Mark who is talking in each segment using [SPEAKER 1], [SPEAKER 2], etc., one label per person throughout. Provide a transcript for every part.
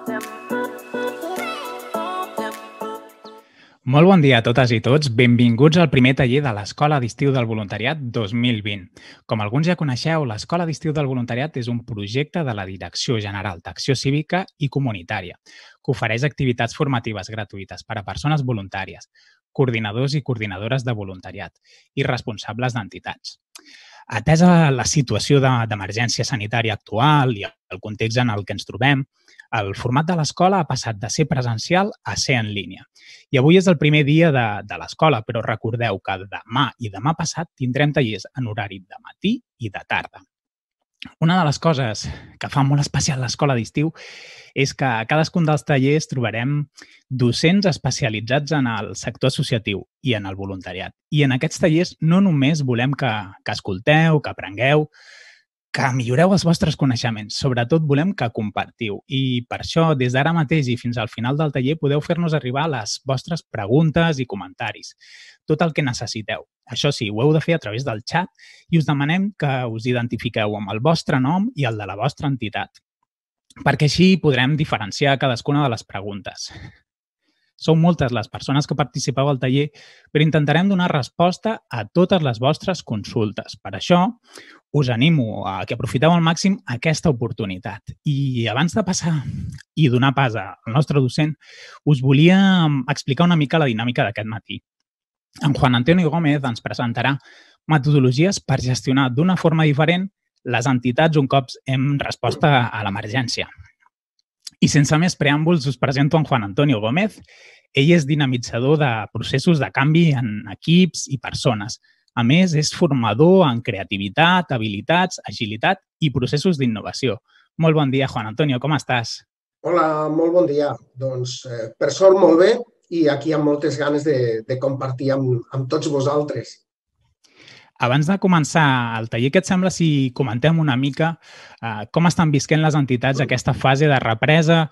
[SPEAKER 1] Molt bon dia a totes i tots. Benvinguts al primer taller de l'Escola d'Estiu del Voluntariat 2020. Com alguns ja coneixeu, l'Escola d'Estiu del Voluntariat és un projecte de la Direcció General d'Acció Cívica i Comunitària, que ofereix activitats formatives gratuïtes per a persones voluntàries, coordinadors i coordinadores de voluntariat i responsables d'entitats. Atesa la situació d'emergència sanitària actual i el context en el que ens trobem, el format de l'escola ha passat de ser presencial a ser en línia. I avui és el primer dia de l'escola, però recordeu que demà i demà passat tindrem tallers en horari de matí i de tarda. Una de les coses que fa molt especial l'escola d'estiu és que a cadascun dels tallers trobarem docents especialitzats en el sector associatiu i en el voluntariat. I en aquests tallers no només volem que escolteu, que aprengueu, que milloreu els vostres coneixements. Sobretot volem que compartiu. I per això, des d'ara mateix i fins al final del taller, podeu fer-nos arribar les vostres preguntes i comentaris. Tot el que necessiteu. Això sí, ho heu de fer a través del xat i us demanem que us identifiqueu amb el vostre nom i el de la vostra entitat, perquè així podrem diferenciar cadascuna de les preguntes. Sou moltes les persones que participeu al taller, però intentarem donar resposta a totes les vostres consultes. Per això, us animo a que aprofiteu al màxim aquesta oportunitat. I abans de passar i donar pas al nostre docent, us volia explicar una mica la dinàmica d'aquest matí. En Juan Antonio Gómez ens presentarà metodologies per gestionar d'una forma diferent les entitats un cop hem resposta a l'emergència. I sense més preàmbuls us presento en Juan Antonio Gómez. Ell és dinamitzador de processos de canvi en equips i persones. A més, és formador en creativitat, habilitats, agilitat i processos d'innovació. Molt bon dia, Juan Antonio, com estàs?
[SPEAKER 2] Hola, molt bon dia. Doncs, per sort, molt bé i aquí amb moltes ganes de compartir amb tots vosaltres.
[SPEAKER 1] Abans de començar el taller, què et sembla si comentem una mica com estan visquent les entitats aquesta fase de represa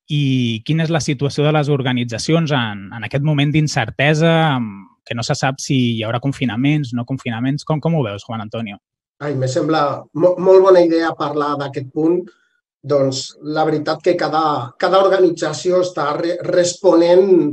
[SPEAKER 1] i quina és la situació de les organitzacions en aquest moment d'incertesa, que no se sap si hi haurà confinaments, no confinaments? Com ho veus, Juan Antonio?
[SPEAKER 2] Me sembla molt bona idea parlar d'aquest punt. Doncs la veritat que cada organització està responent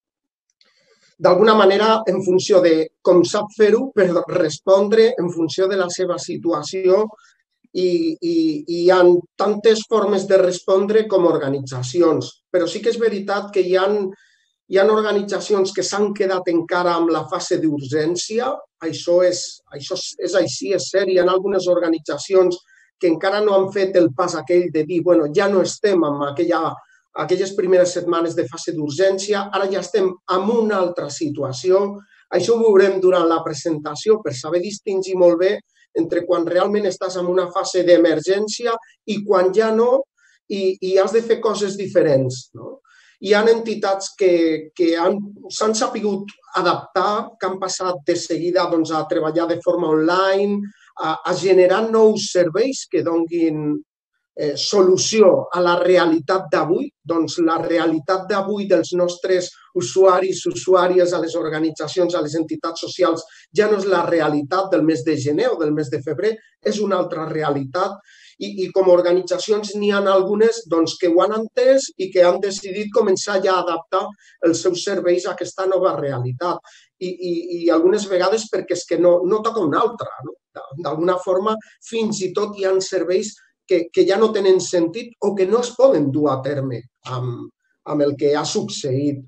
[SPEAKER 2] d'alguna manera en funció de com sap fer-ho, per respondre en funció de la seva situació i hi ha tantes formes de respondre com organitzacions. Però sí que és veritat que hi ha organitzacions que s'han quedat encara amb la fase d'urgència. Això és així, és cert. Hi ha algunes organitzacions que encara no han fet el pas aquell de dir ja no estem en aquelles primeres setmanes de fase d'urgència, ara ja estem en una altra situació. Això ho veurem durant la presentació per saber distingir molt bé entre quan realment estàs en una fase d'emergència i quan ja no i has de fer coses diferents. Hi ha entitats que s'han sabut adaptar, que han passat de seguida a treballar de forma online, a generar nous serveis que donin solució a la realitat d'avui. Doncs la realitat d'avui dels nostres usuaris, usuàries, a les organitzacions, a les entitats socials, ja no és la realitat del mes de gener o del mes de febrer, és una altra realitat. I com a organitzacions n'hi ha algunes que ho han entès i que han decidit començar ja a adaptar els seus serveis a aquesta nova realitat. I algunes vegades perquè és que no toca una altra. D'alguna forma, fins i tot hi ha serveis que ja no tenen sentit o que no es poden dur a terme amb el que ha succeït.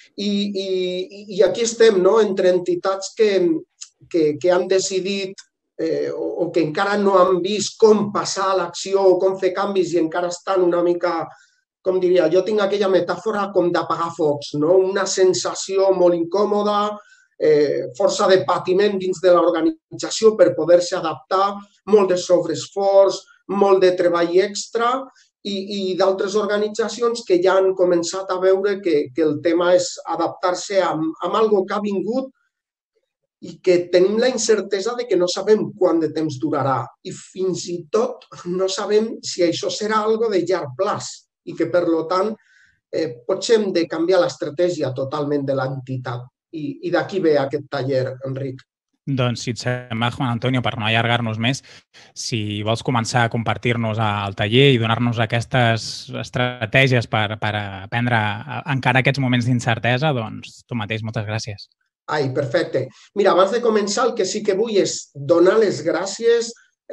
[SPEAKER 2] I aquí estem, entre entitats que han decidit o que encara no han vist com passar a l'acció o com fer canvis i encara estan una mica, com diria, jo tinc aquella metàfora com d'apagar focs, una sensació molt incòmoda, força de patiment dins de l'organització per poder-se adaptar, molt de sobreesforç, molt de treball extra i d'altres organitzacions que ja han començat a veure que el tema és adaptar-se amb alguna cosa que ha vingut i que tenim la incertesa de que no sabem quant de temps durarà i fins i tot no sabem si això serà alguna cosa de llarg plaç i que, per tant, potser hem de canviar l'estratègia totalment de l'entitat. I d'aquí ve aquest taller, Enric.
[SPEAKER 1] Doncs, si et sembla, Juan Antonio, per no allargar-nos més, si vols començar a compartir-nos el taller i donar-nos aquestes estratègies per aprendre encara aquests moments d'incertesa, doncs tu mateix, moltes gràcies.
[SPEAKER 2] Ai, perfecte. Mira, abans de començar, el que sí que vull és donar les gràcies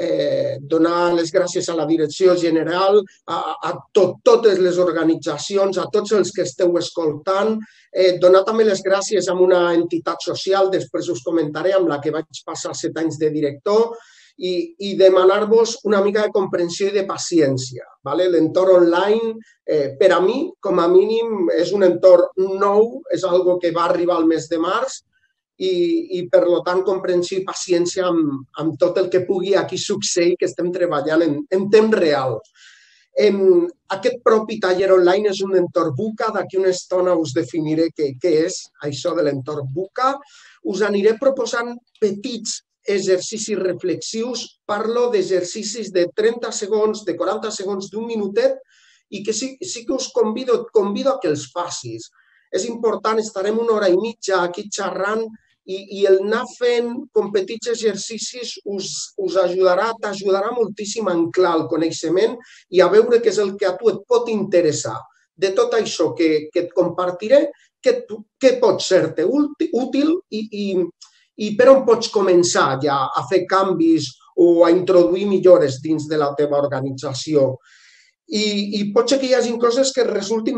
[SPEAKER 2] a la direcció general, a totes les organitzacions, a tots els que esteu escoltant, donar també les gràcies a una entitat social, després us comentaré, amb la que vaig passar 7 anys de director, i demanar-vos una mica de comprensió i de paciència. L'entorn online, per a mi, com a mínim, és un entorn nou, és algo que va arribar al mes de març, i per tant, comprensió i paciència amb tot el que pugui aquí succeir, que estem treballant en temps real. Aquest propi taller online és un entorn VUCA, d'aquí una estona us definiré què és això de l'entorn VUCA. Us aniré proposant petits exercicis reflexius, parlo d'exercicis de 30 segons, de 40 segons, d'un minutet, i que sí que us convido a que els facis. És important, estarem una hora i mitja aquí xerrant, i el anar fent com petits exercicis us ajudarà, t'ajudarà moltíssim a anclar el coneixement i a veure què és el que a tu et pot interessar. De tot això que et compartiré, què pot ser-te útil i per on pots començar ja a fer canvis o a introduir millores dins de la teva organització. I pot ser que hi hagi coses que resultin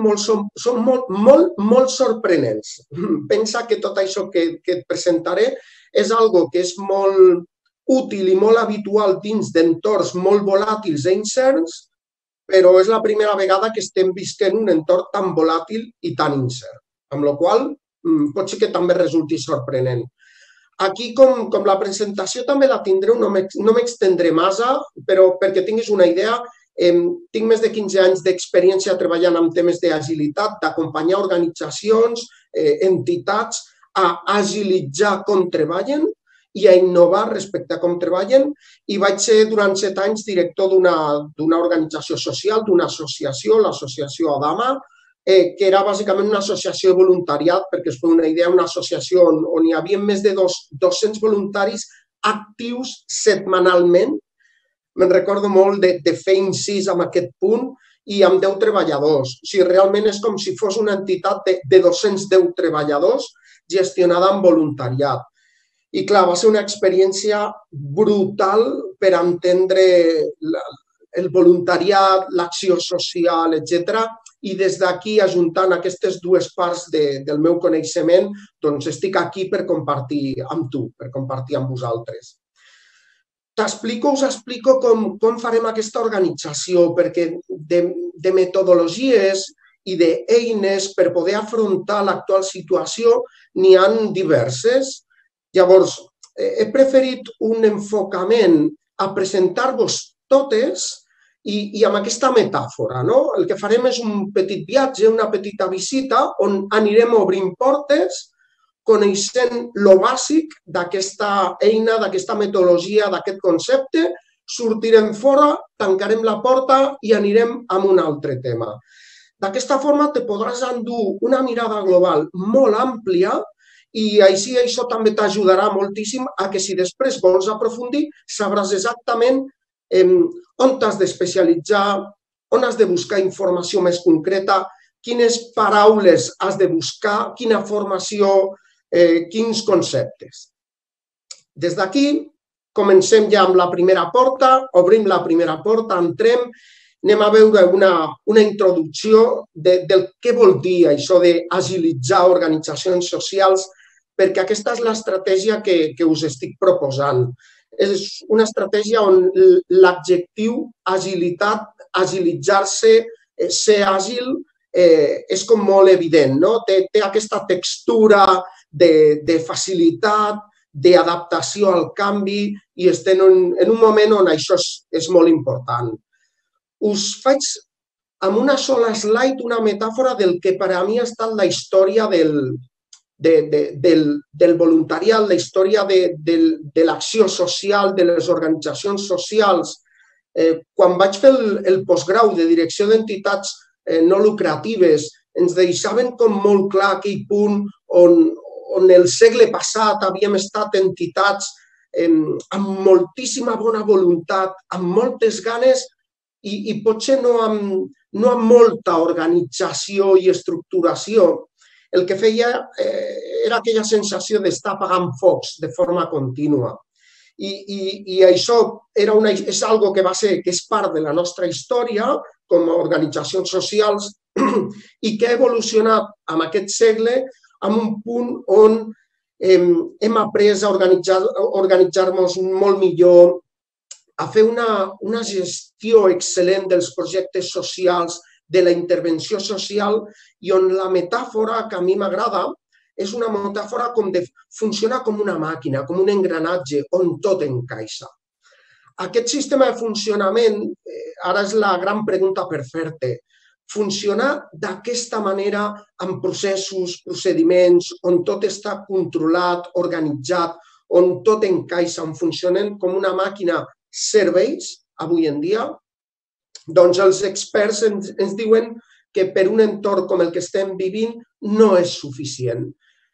[SPEAKER 2] molt sorprenents. Pensa que tot això que et presentaré és algo que és molt útil i molt habitual dins d'entorns molt volàtils i incerts, però és la primera vegada que estem visquent un entorn tan volàtil i tan incert, amb la qual pot ser que també resulti sorprenent. Aquí, com la presentació també la tindreu, no m'extendré massa, però perquè tinguis una idea, tinc més de 15 anys d'experiència treballant en temes d'agilitat, d'acompanyar organitzacions, entitats a agilitzar com treballen i a innovar respecte a com treballen, i vaig ser durant 7 anys director d'una organització social, d'una associació, l'associació Adama, que era bàsicament una associació de voluntariat, perquè us feu una idea, una associació on hi havia més de 200 voluntaris actius setmanalment. Me'n recordo molt de fer incís en aquest punt, i amb 10 treballadors. O sigui, realment és com si fos una entitat de 210 treballadors gestionada amb voluntariat. I clar, va ser una experiència brutal per entendre el voluntariat, l'acció social, etc. I des d'aquí, ajuntant aquestes dues parts del meu coneixement, doncs estic aquí per compartir amb tu, per compartir amb vosaltres. Us explico com farem aquesta organització, perquè de metodologies i d'eines per poder afrontar l'actual situació n'hi ha diverses. Llavors, he preferit un enfocament a presentar-vos totes i amb aquesta metàfora. El que farem és un petit viatge, una petita visita, on anirem obrint portes, coneixent lo bàsic d'aquesta eina, d'aquesta metodologia, d'aquest concepte, sortirem fora, tancarem la porta i anirem a un altre tema. D'aquesta forma te podràs endur una mirada global molt àmplia i així això també t'ajudarà moltíssim a que si després vols aprofundir sabràs exactament on t'has d'especialitzar, on has de buscar informació més concreta, quines paraules has de buscar, quina formació, quins conceptes. Des d'aquí comencem ja amb la primera porta, obrim la primera porta, entrem, anem a veure una introducció del què vol dir això d'agilitzar organitzacions socials, perquè aquesta és l'estratègia que us estic proposant. És una estratègia on l'adjectiu agilitat, agilitzar-se, ser àgil, és com molt evident, no? Té aquesta textura de facilitat, d'adaptació al canvi, i estem en un moment on això és molt important. Us faig amb una sola slide una metàfora del que per a mi ha estat la història del voluntariat, la història de l'acció social, de les organitzacions socials. Quan vaig fer el postgrau de direcció d'entitats no lucratives, ens deixaven com molt clar aquell punt on el segle passat havíem estat entitats amb moltíssima bona voluntat, amb moltes ganes i potser no amb molta organització i estructuració. El que feia era aquella sensació d'estar apagant focs de forma contínua. I això és algo que és part de la nostra història com a organitzacions socials i que ha evolucionat en aquest segle en un punt on hem après a organitzar-nos molt millor, a fer una gestió excel·lent dels projectes socials, de la intervenció social, i on la metàfora que a mi m'agrada és una metàfora com de funcionar com una màquina, com un engranatge, on tot encaixa. Aquest sistema de funcionament, ara és la gran pregunta per fer-te, funcionar d'aquesta manera amb processos, procediments, on tot està controlat, organitzat, on tot encaixa, on funcionen com una màquina serveis, avui en dia, doncs els experts ens diuen que per un entorn com el que estem vivint no és suficient.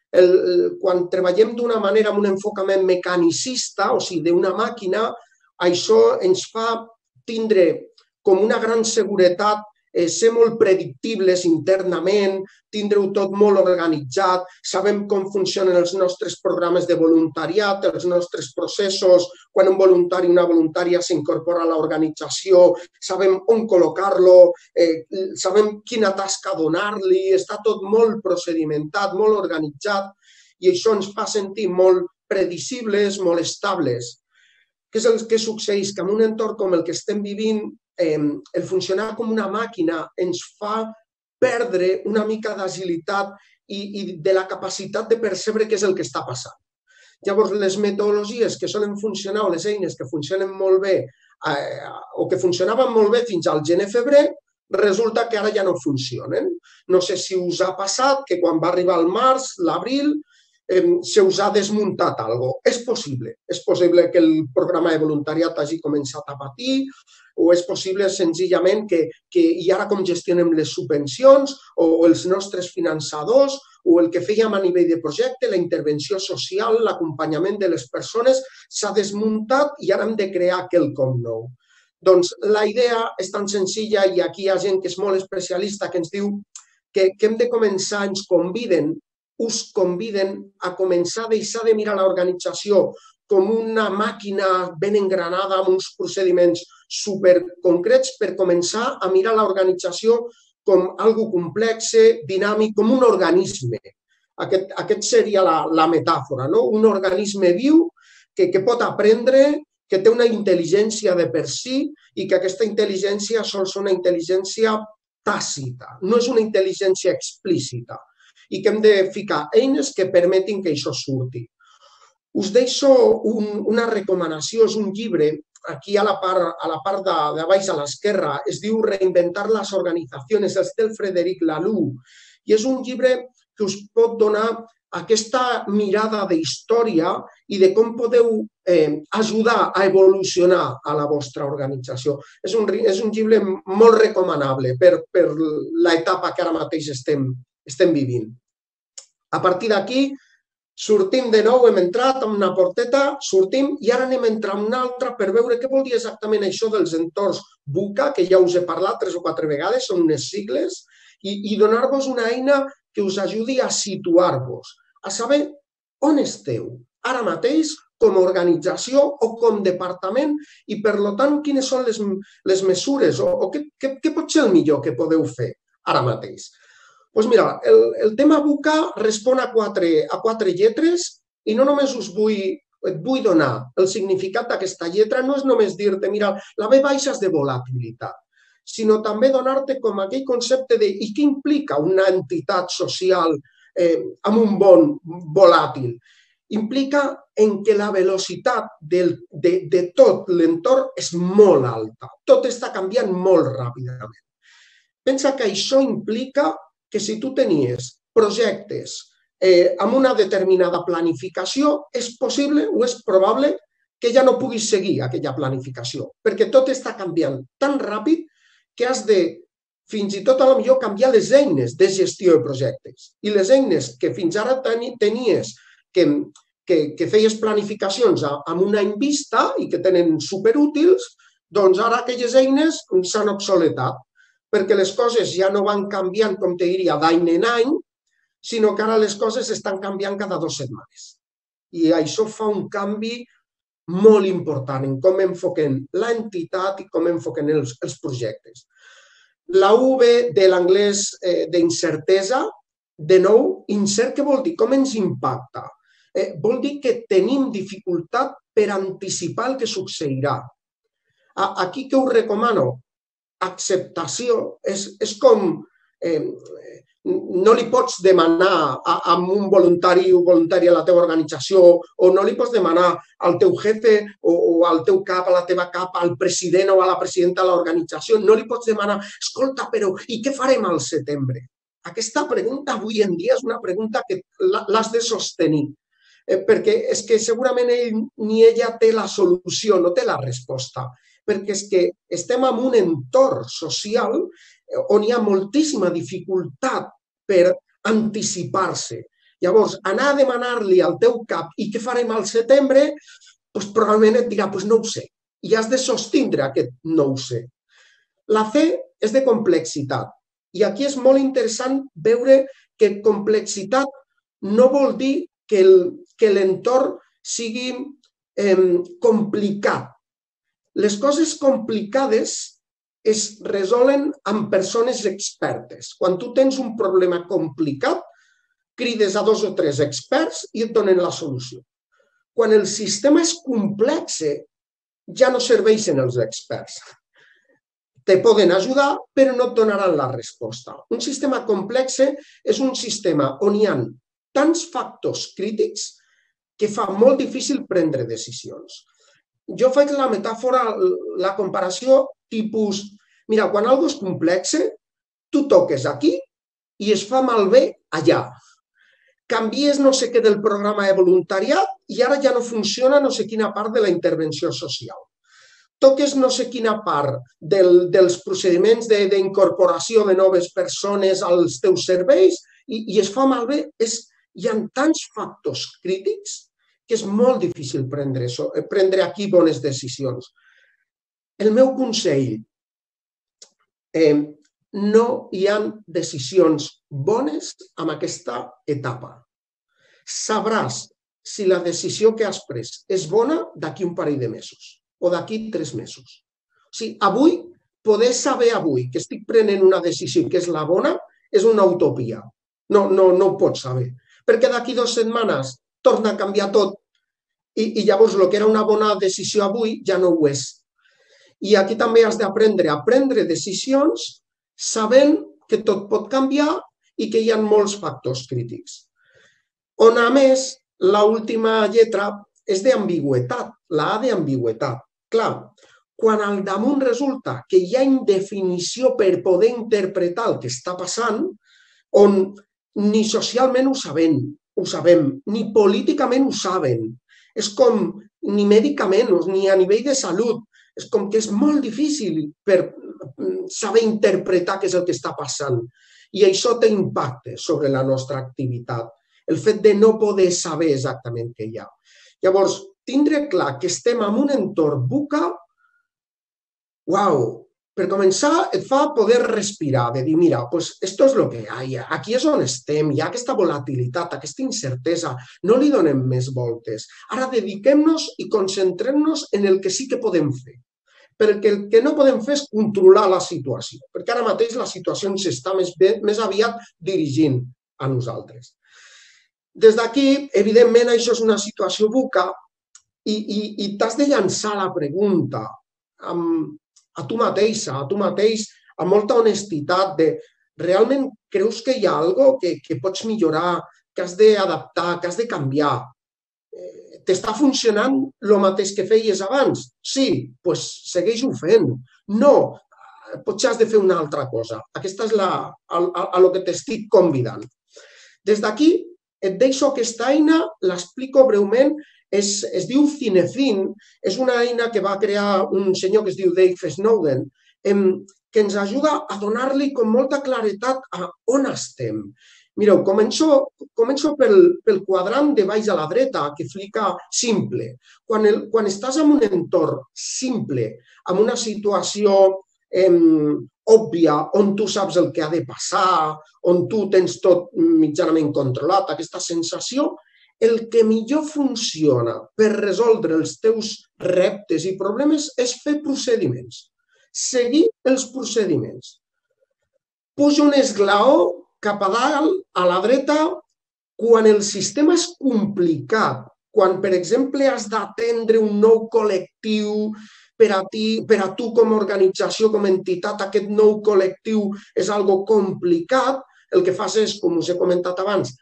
[SPEAKER 2] Quan treballem d'una manera amb un enfocament mecanicista, o sigui, d'una màquina, això ens fa tindre com una gran seguretat, ser molt predictibles internament, tindre-ho tot molt organitzat, sabem com funcionen els nostres programes de voluntariat, els nostres processos, quan un voluntari o una voluntària s'incorpora a l'organització, sabem on col·locar-lo, sabem quina tasca donar-li, està tot molt procedimentat, molt organitzat, i això ens fa sentir molt predicibles, molt estables. Què és el que succeeix? Que en un entorn com el que estem vivint, el funcionar com una màquina ens fa perdre una mica d'agilitat i de la capacitat de percebre què és el que està passant. Llavors, les metodologies que solen funcionar o les eines que funcionen molt bé o que funcionaven molt bé fins al gener-febrer, resulta que ara ja no funcionen. No sé si us ha passat que quan va arribar el març, l'abril, se us ha desmuntat alguna cosa. És possible que el programa de voluntariat hagi començat a patir o és possible senzillament que i ara com gestionem les subvencions o els nostres finançadors o el que fèiem a nivell de projecte, la intervenció social, l'acompanyament de les persones s'ha desmuntat i ara hem de crear quelcom nou. Doncs la idea és tan senzilla i aquí hi ha gent que és molt especialista que ens diu que hem de començar, us conviden a començar a deixar de mirar l'organització com una màquina ben engranada amb uns procediments superconcrets per començar a mirar l'organització com algo complex, dinàmic, com un organisme. Aquest seria la metàfora, no? Un organisme viu que pot aprendre, que té una intel·ligència de per si i que aquesta intel·ligència sol ser una intel·ligència tàcita, no és una intel·ligència explícita, i que hem de ficar eines que permetin que això surti. Us deixo una recomanació, és un llibre, aquí a la part de baix a l'esquerra, es diu Reinventar les organitzacions, és del Frederic Laloux, i és un llibre que us pot donar aquesta mirada d'història i de com podeu ajudar a evolucionar a la vostra organització. És un llibre molt recomanable per l'etapa que ara mateix estem vivint. A partir d'aquí, sortim de nou, hem entrat en una porteta, sortim i ara anem a entrar en una altra per veure què vol dir exactament això dels entorns VUCA, que ja us he parlat 3 o 4 vegades, són unes sigles, i donar-vos una eina que us ajudi a situar-vos, a saber on esteu ara mateix com a organització o com a departament i, per tant, quines són les mesures o què pot ser el millor que podeu fer ara mateix. Doncs mira, el tema VUCA respon a 4 lletres i no només et vull donar el significat d'aquesta lletra, no és només dir-te, mira, la V baixa és de volatilitat, sinó també donar-te com aquell concepte de i què implica una entitat social amb un món volàtil. Implica en que la velocitat de tot l'entorn és molt alta, tot està canviant molt ràpidament. Pensa que això implica que si tu tenies projectes amb una determinada planificació, és possible o és probable que ja no puguis seguir aquella planificació, perquè tot està canviant tan ràpid que has de fins i tot a lo millor canviar les eines de gestió de projectes. I les eines que fins ara tenies que feies planificacions amb un any vista i que tenen superútils, doncs ara aquelles eines s'han obsoletat, perquè les coses ja no van canviant, com te diria, d'any en any, sinó que ara les coses estan canviant cada 2 setmanes. I això fa un canvi molt important en com enfoquen l'entitat i com enfoquen els projectes. La V de l'anglès d'incertesa, de nou, incert què vol dir? Com ens impacta? Vol dir que tenim dificultat per anticipar el que succeirà. Aquí què us recomano? Acceptació. És com... No li pots demanar a un voluntari o voluntària a la teva organització o no li pots demanar al teu jefe o al teu cap, a la teva cap, al president o a la presidenta de l'organització, no li pots demanar, escolta, però i què farem al setembre? Aquesta pregunta avui en dia és una pregunta que l'has de sostenir, perquè és que segurament ell ni ella té la solució, no té la resposta, perquè és que estem en un entorn social on hi ha moltíssima dificultat per anticipar-se. Llavors, anar a demanar-li al teu cap i què farem al setembre, doncs probablement et dirà, doncs no ho sé. I has de sostindre aquest no ho sé. La C és de complexitat. I aquí és molt interessant veure que complexitat no vol dir que l'entorn sigui complicat. Les coses complicades es resolen amb persones expertes. Quan tu tens un problema complicat, crides a 2 o 3 experts i et donen la solució. Quan el sistema és complex, ja no serveixen els experts. Te poden ajudar, però no et donaran la resposta. Un sistema complex és un sistema on hi ha tants factors crítics que fa molt difícil prendre decisions. Jo faig la metàfora, la comparació tipus, mira, quan alguna cosa és complex, tu toques aquí i es fa malbé allà. Canvies no sé què del programa de voluntariat i ara ja no funciona no sé quina part de la intervenció social. Toques no sé quina part dels procediments d'incorporació de noves persones als teus serveis i es fa malbé. Hi ha tants factors crítics que és molt difícil prendre aquí bones decisions. El meu consell, no hi ha decisions bones en aquesta etapa. Sabràs si la decisió que has pres és bona d'aquí un parell de mesos o d'aquí 3 mesos. O sigui, avui, poder saber avui que estic prenent una decisió que és la bona és una utopia. No ho pots saber. Perquè d'aquí 2 setmanes torna a canviar tot i llavors el que era una bona decisió avui ja no ho és. I aquí també has d'aprendre a prendre decisions sabent que tot pot canviar i que hi ha molts factors crítics. On, a més, l'última lletra és d'ambigüetat, la A d'ambigüetat. Clar, quan al damunt resulta que hi ha indefinició per poder interpretar el que està passant, on ni socialment ho sabem, ni políticament ho saben, és com ni mèdicament, ni a nivell de salut, és com que és molt difícil per saber interpretar què és el que està passant. I això té impacte sobre la nostra activitat, el fet de no poder saber exactament què hi ha. Llavors, tindre clar que estem en un entorn VUCA, per començar et fa poder respirar, de dir, mira, esto es lo que hay, aquí és on estem, hi ha aquesta volatilitat, aquesta incertesa, no li donem més voltes. Ara dediquem-nos i concentrem-nos en el que sí que podem fer. Perquè el que no podem fer és controlar la situació, perquè ara mateix la situació ens està més aviat dirigint a nosaltres. Des d'aquí, evidentment, això és una situació VUCA i t'has de llançar la pregunta a tu mateix, amb molta honestitat, de realment creus que hi ha alguna cosa que pots millorar, que has d'adaptar, que has de canviar? T'està funcionant el mateix que feies abans? Sí, doncs segueix-ho fent. No, potser has de fer una altra cosa. Aquesta és a lo que t'estic convidant. Des d'aquí et deixo aquesta eina, l'explico breument. Es diu Cinefin, és una eina que va crear un senyor que es diu Dave Snowden. que ens ajuda a donar-li com molta claretat a on estem. Mireu, començo pel quadrant de baix a la dreta, que fica simple. Quan estàs en un entorn simple, en una situació òbvia, on tu saps el que ha de passar, on tu tens tot mitjanament controlat, aquesta sensació, el que millor funciona per resoldre els teus reptes i problemes és fer procediments. Seguir els procediments. Puja un esglaó cap a dalt, a la dreta, quan el sistema és complicat, quan, per exemple, has d'atendre un nou col·lectiu per a tu com a organització, com a entitat, aquest nou col·lectiu és algo complicat, el que fas és, com us he comentat abans,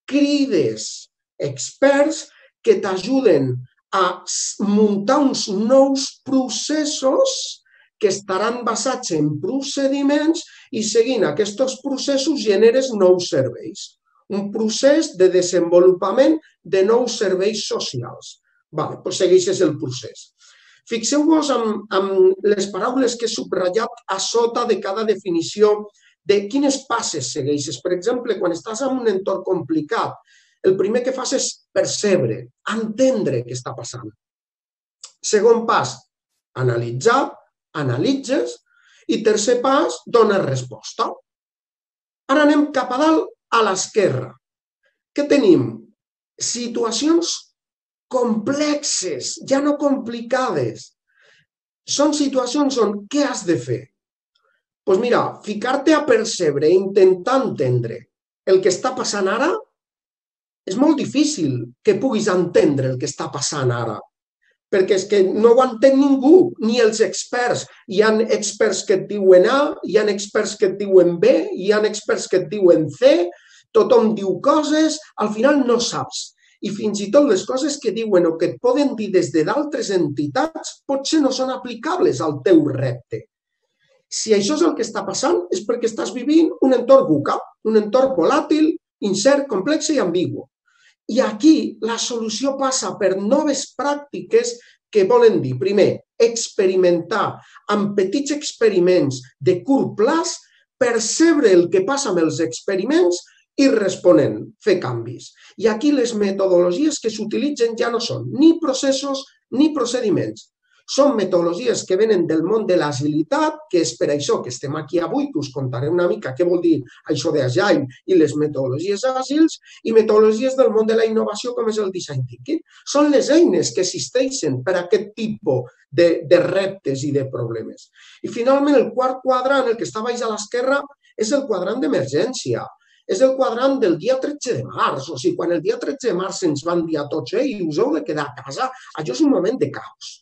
[SPEAKER 2] crides experts que t'ajuden a muntar uns nous processos que estaran basats en procediments i seguint aquests processos generes nous serveis. Un procés de desenvolupament de nous serveis socials. Doncs segueixes el procés. Fixeu-vos en les paraules que he subratllat a sota de cada definició de quines passes segueixes. Per exemple, quan estàs en un entorn complicat, el primer que fas és percebre, entendre què està passant. Segon pas, analitzar, analitzes, i tercer pas, dones resposta. Ara anem cap a dalt, a l'esquerra. Què tenim? Situacions complexes, ja no complicades. Són situacions on què has de fer? Doncs mira, ficar-te a percebre, intentar entendre el que està passant ara, és molt difícil que puguis entendre el que està passant ara, perquè és que no ho entén ningú, ni els experts. Hi ha experts que et diuen A, hi ha experts que et diuen B, hi ha experts que et diuen C, tothom diu coses, al final no saps. I fins i tot les coses que diuen o que et poden dir des d'altres entitats potser no són aplicables al teu repte. Si això és el que està passant és perquè estàs vivint un entorn VUCA, un entorn volàtil, incert, complex i ambigu. I aquí la solució passa per noves pràctiques que volen dir, primer, experimentar amb petits experiments de curt plaç, percebre el que passa amb els experiments i responent, fer canvis. I aquí les metodologies que s'utilitzen ja no són ni processos ni procediments. Són metodologies que venen del món de l'agilitat, que és per això que estem aquí avui, que us contaré una mica què vol dir això d'agile i les metodologies àgils, i metodologies del món de la innovació, com és el design thinking. Són les eines que existeixen per a aquest tipus de reptes i de problemes. I finalment, el quart quadrant, el que està baix a l'esquerra, és el quadrant d'emergència. És el quadrant del dia 13 de març. O sigui, quan el dia 13 de març ens van dir a tots, us heu de quedar a casa, això és un moment de caos.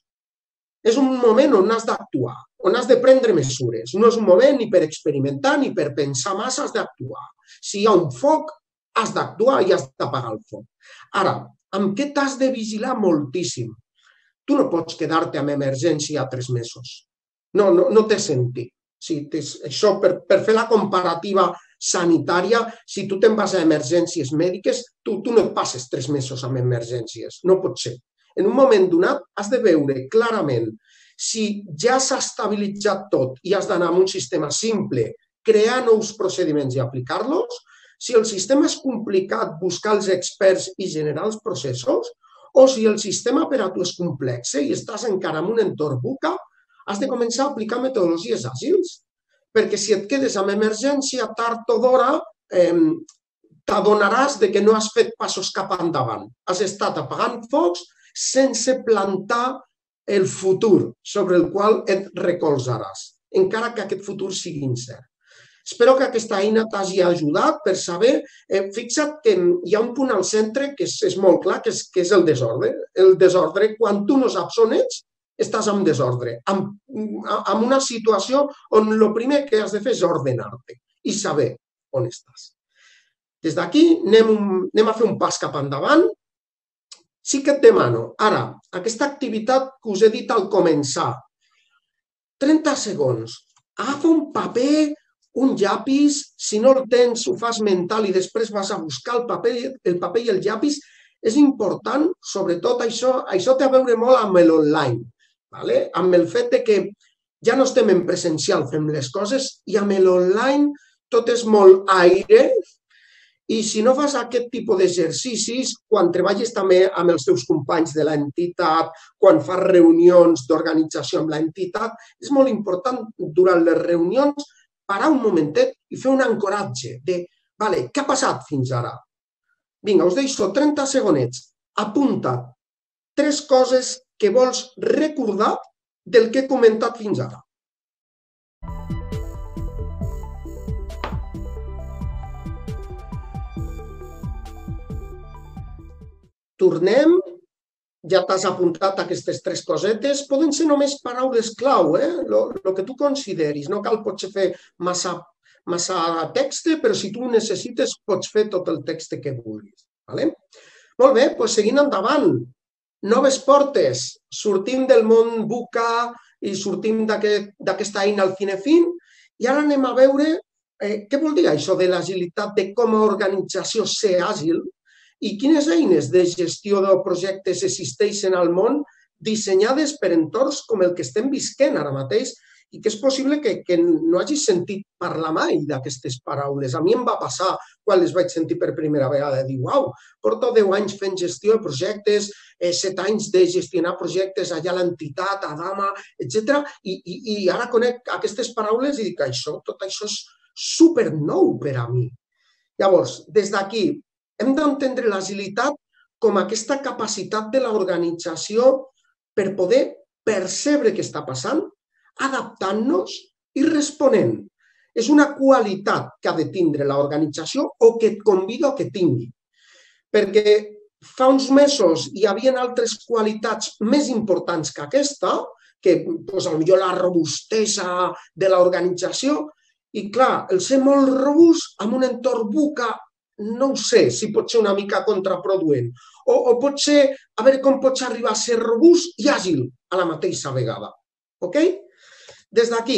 [SPEAKER 2] És un moment on has d'actuar, on has de prendre mesures. No és un moment ni per experimentar ni per pensar massa, has d'actuar. Si hi ha un foc, has d'actuar i has d'apagar el foc. Ara, amb què t'has de vigilar moltíssim? Tu no pots quedar-te amb emergència 3 mesos. No té sentit. Això, per fer la comparativa sanitària, si tu te'n vas a emergències mèdiques, tu no et passes 3 mesos amb emergències. No pot ser. En un moment donat has de veure clarament si ja s'ha estabilitzat tot i has d'anar amb un sistema simple, crear nous procediments i aplicar-los, si el sistema és complicat, buscar els experts i generar els processos, o si el sistema per a tu és complex i estàs encara en un entorn VUCA, has de començar a aplicar metodologies àgils, perquè si et quedes amb emergència tard o d'hora, t'adonaràs que no has fet passos cap endavant. Has estat apagant focs sense plantar el futur sobre el qual et recolzaràs, encara que aquest futur sigui incert. Espero que aquesta eina t'hagi ajudat per saber. Fixa't que hi ha un punt al centre que és molt clar, que és el desordre. El desordre, quan tu no saps on ets, estàs en desordre, en una situació on el primer que has de fer és ordenar-te i saber on estàs. Des d'aquí anem a fer un pas cap endavant. Sí que et demano, ara, aquesta activitat que us he dit al començar, 30 segons, agafa un paper, un llapis, si no el tens ho fas mental i després vas a buscar el paper i el llapis. És important, sobretot això té a veure molt amb l'online, amb el fet que Ja no estem en presencial fent les coses i amb l'online tot és molt aire i si no fas aquest tipus d'exercicis, quan treballes també amb els teus companys de l'entitat, quan fas reunions d'organització amb l'entitat, és molt important durant les reunions parar un momentet i fer un ancoratge de vale, què ha passat fins ara? Vinga, us deixo 30 segonets. Apunta 3 coses que vols recordar del que he comentat fins ara. Tornem, ja t'has apuntat aquestes 3 cosetes, poden ser només paraules clau, el que tu consideris, no cal potser fer massa text, però si tu ho necessites pots fer tot el text que vulguis. Molt bé, doncs seguint endavant. Noves portes, sortim del món VUCA i sortim d'aquesta eina al Cinefin i ara anem a veure què vol dir això de l'agilitat, de com a organització ser àgil i quines eines de gestió de projectes existeixen al món dissenyades per entorns com el que estem visquent ara mateix i que és possible que no hagis sentit parlar mai d'aquestes paraules. A mi em va passar quan les vaig sentir per primera vegada. Dir, uau, porto 10 anys fent gestió de projectes, 7 anys de gestionar projectes allà a l'entitat, a Dama, etc. I ara conec aquestes paraules i dic, tot això és supernou per a mi. Llavors, des d'aquí, hem d'entendre l'agilitat com aquesta capacitat de l'organització per poder percebre què està passant, adaptant-nos i responent. És una qualitat que ha de tindre l'organització o que et convido a que tingui. Perquè fa uns mesos hi havia altres qualitats més importants que aquesta, que potser la robustesa de l'organització, i clar, el ser molt robust en un entorn VUCA, no ho sé si pot ser una mica contraproduent. O pot ser, a veure com pots arribar a ser robust i àgil a la mateixa vegada. Ok? Des d'aquí,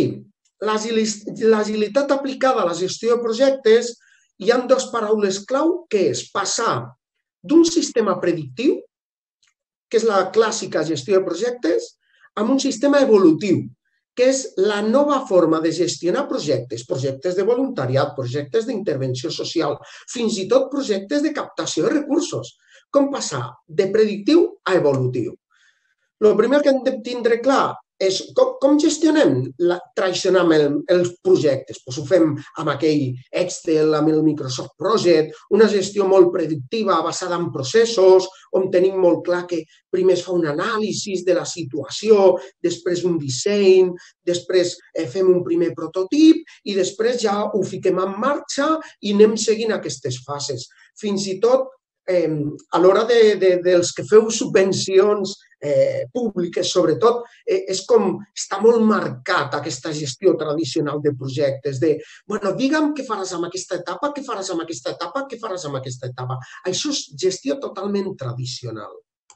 [SPEAKER 2] l'agilitat aplicada a la gestió de projectes, hi ha 2 paraules clau, que és passar d'un sistema predictiu, que és la clàssica gestió de projectes, a un sistema evolutiu, que és la nova forma de gestionar projectes, projectes de voluntariat, projectes d'intervenció social, fins i tot projectes de captació de recursos. Com passar de predictiu a evolutiu? El primer que hem de tindre clar és com gestionem tradicionalment els projectes. Ho fem amb aquell Excel, amb el Microsoft Project, una gestió molt predictiva basada en processos, on tenim molt clar que primer es fa un anàlisi de la situació, després un disseny, després fem un primer prototip i després ja ho fiquem en marxa i anem seguint aquestes fases. Fins i tot a l'hora dels que feu subvencions públiques, sobretot, és com està molt marcat aquesta gestió tradicional de projectes, de, digue'm què faràs amb aquesta etapa, què faràs amb aquesta etapa, què faràs amb aquesta etapa. Això és gestió totalment tradicional.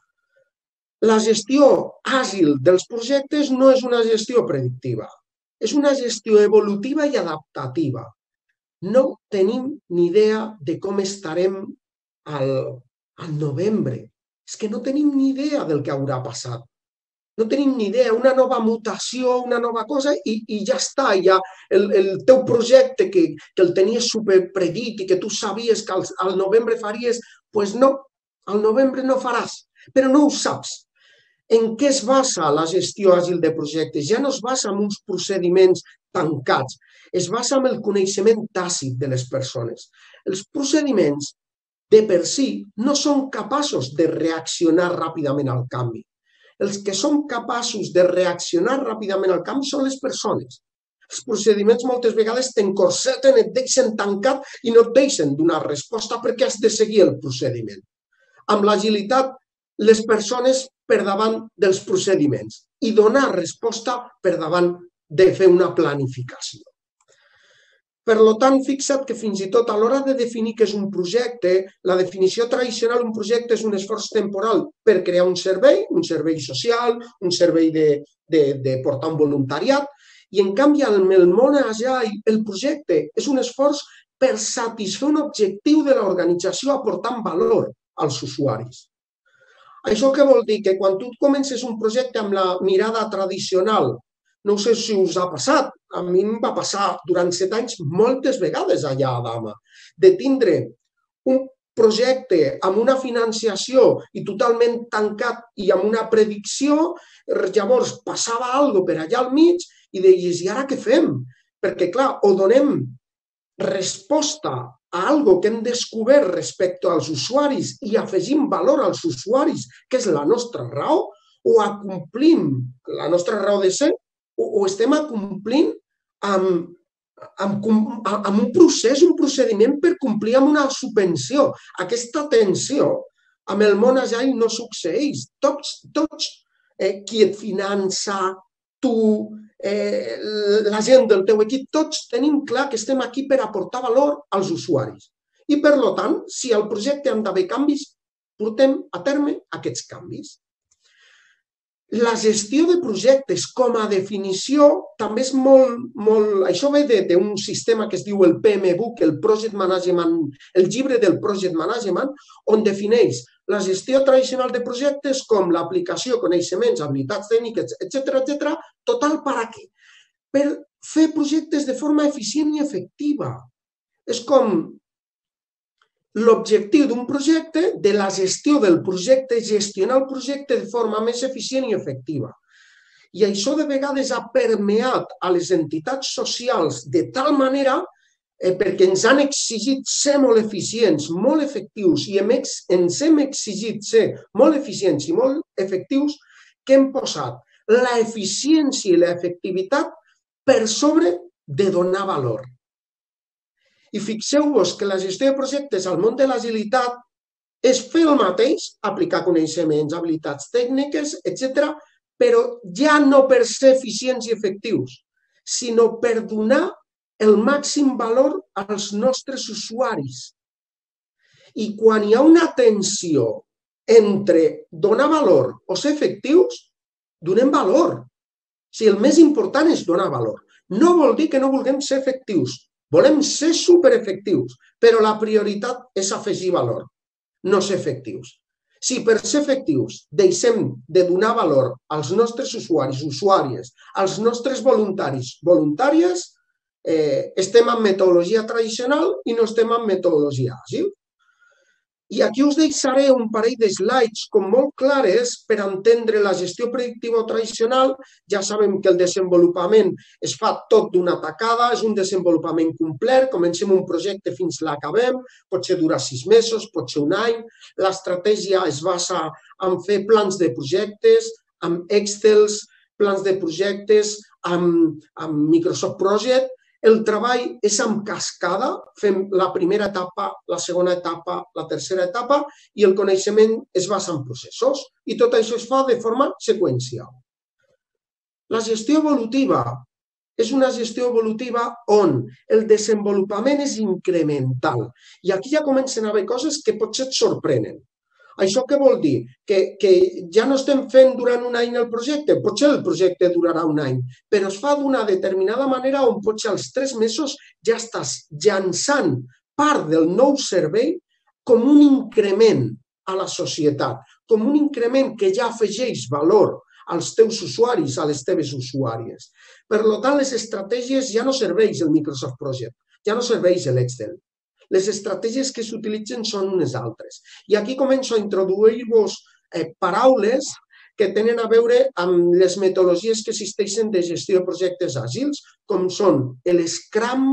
[SPEAKER 2] La gestió àgil dels projectes no és una gestió predictiva, és una gestió evolutiva i adaptativa. No tenim ni idea de com estarem al novembre. És que no tenim ni idea del que haurà passat. No tenim ni idea, una nova mutació, una nova cosa i ja està. Ja el teu projecte que el tenies superpredit i que tu sabies que al novembre faries, doncs no, al novembre no faràs, però no ho saps. En què es basa la gestió àgil de projectes? Ja no es basa en uns procediments tancats, es basa en el coneixement tàcit de les persones. Els procediments de per si no són capaços de reaccionar ràpidament al canvi. Els que són capaços de reaccionar ràpidament al canvi són les persones. Els procediments moltes vegades t'encorseten, et deixen tancat i no et deixen donar resposta perquè has de seguir el procediment. Amb l'agilitat, les persones per davant dels procediments i donar resposta per davant de fer una planificació. Per tant, fixa't que fins i tot a l'hora de definir què és un projecte, la definició tradicional d'un projecte és un esforç temporal per crear un servei social, un servei de portar un voluntariat, i en canvi amb el món agile el projecte és un esforç per satisfer un objectiu de l'organització aportant valor als usuaris. Això què vol dir? Que quan tu comences un projecte amb la mirada tradicional, No sé si us ha passat. A mi em va passar durant 7 anys moltes vegades allà a Dama, de tindre un projecte amb una financiació i totalment tancat i amb una predicció, llavors passava alguna cosa per allà al mig i deies, i ara què fem? Perquè, clar, o donem resposta a algo que hem descobert respecte als usuaris i afegim valor als usuaris, que és la nostra raó, o acomplim la nostra raó de ser, o estem acomplint amb un procés, un procediment per complir amb una subvenció. Aquesta tensió amb el món agile no succeeix. Tots qui et finança, tu, la gent del teu equip, tots tenim clar que estem aquí per aportar valor als usuaris. I, per tant, si al projecte han d'haver canvis, portem a terme aquests canvis. La gestió de projectes com a definició també és molt... Això ve d'un sistema que es diu el PMBOK, el Project Management, el llibre del Project Management, on defineix la gestió tradicional de projectes com l'aplicació, coneixements, habilitats tècniques, etc. Total, per a què? Per fer projectes de forma eficient i efectiva. És com l'objectiu d'un projecte, de la gestió del projecte, gestionar el projecte de forma més eficient i efectiva. I això de vegades ha permeat a les entitats socials de tal manera, perquè ens han exigit ser molt eficients, molt efectius, i ens hem exigit ser molt eficients i molt efectius, que hem posat l'eficiència i l'efectivitat per sobre de donar valor. I fixeu-vos que la gestió de projectes al món de l'agilitat és fer el mateix, aplicar coneixements, habilitats tècniques, etc., però ja no per ser eficients i efectius, sinó per donar el màxim valor als nostres usuaris. I quan hi ha una tensió entre donar valor o ser efectius, donem valor. El més important és donar valor. No vol dir que no vulguem ser efectius. Volem ser superefectius, però la prioritat és afegir valor, no ser efectius. Si per ser efectius deixem de donar valor als nostres usuaris, usuàries, als nostres voluntaris, voluntàries, estem en metodologia tradicional i no estem en metodologia àgil. I aquí us deixaré un parell de slides com molt clares per entendre la gestió predictiva o tradicional. Ja sabem que el desenvolupament es fa tot d'una tacada, és un desenvolupament complet, comencem un projecte fins l'acabem, potser dura 6 mesos, pot ser un any. L'estratègia es basa en fer plans de projectes, amb Excel, plans de projectes, amb Microsoft Project. El treball és en cascada, fem la primera etapa, la segona etapa, la tercera etapa i el coneixement es basa en processos i tot això es fa de forma seqüencial. La gestió evolutiva és una gestió evolutiva on el desenvolupament és incremental i aquí ja comencen a haver coses que potser et sorprenen. Això què vol dir? Que ja no estem fent durant un any el projecte. Potser el projecte durarà un any, però es fa d'una determinada manera on potser als 3 mesos ja estàs llançant part del nou servei com un increment a la societat, com un increment que ja afegeix valor als teus usuaris, a les teves usuàries. Per tant, les estratègies ja no serveix el Microsoft Project, ja no serveix l'Excel. Les estratègies que s'utilitzen són unes altres. I aquí començo a introduir-vos paraules que tenen a veure amb les metodologies que existeixen de gestió de projectes àgils, com són l'Scrum,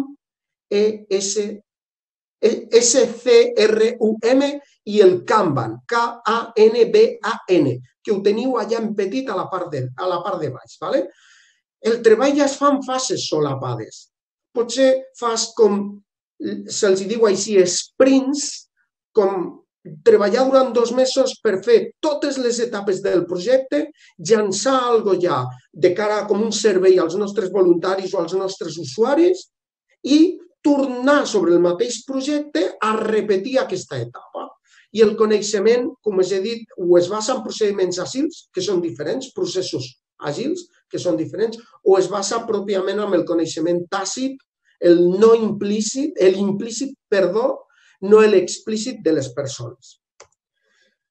[SPEAKER 2] SCRUM i el Kanban, Kanban, que ho teniu allà en petit a la part de baix. El treball ja es fa en fases solapades. Potser fas com se'ls diu així sprints, com treballar durant 2 mesos per fer totes les etapes del projecte, llançar alguna cosa ja de cara com un servei als nostres voluntaris o als nostres usuaris i tornar sobre el mateix projecte a repetir aquesta etapa. I el coneixement, com us he dit, o es basa en procediments àgils, que són diferents, processos àgils, que són diferents, o es basa pròpiament en el coneixement tàcit, l'implícit, no l'explícit de les persones.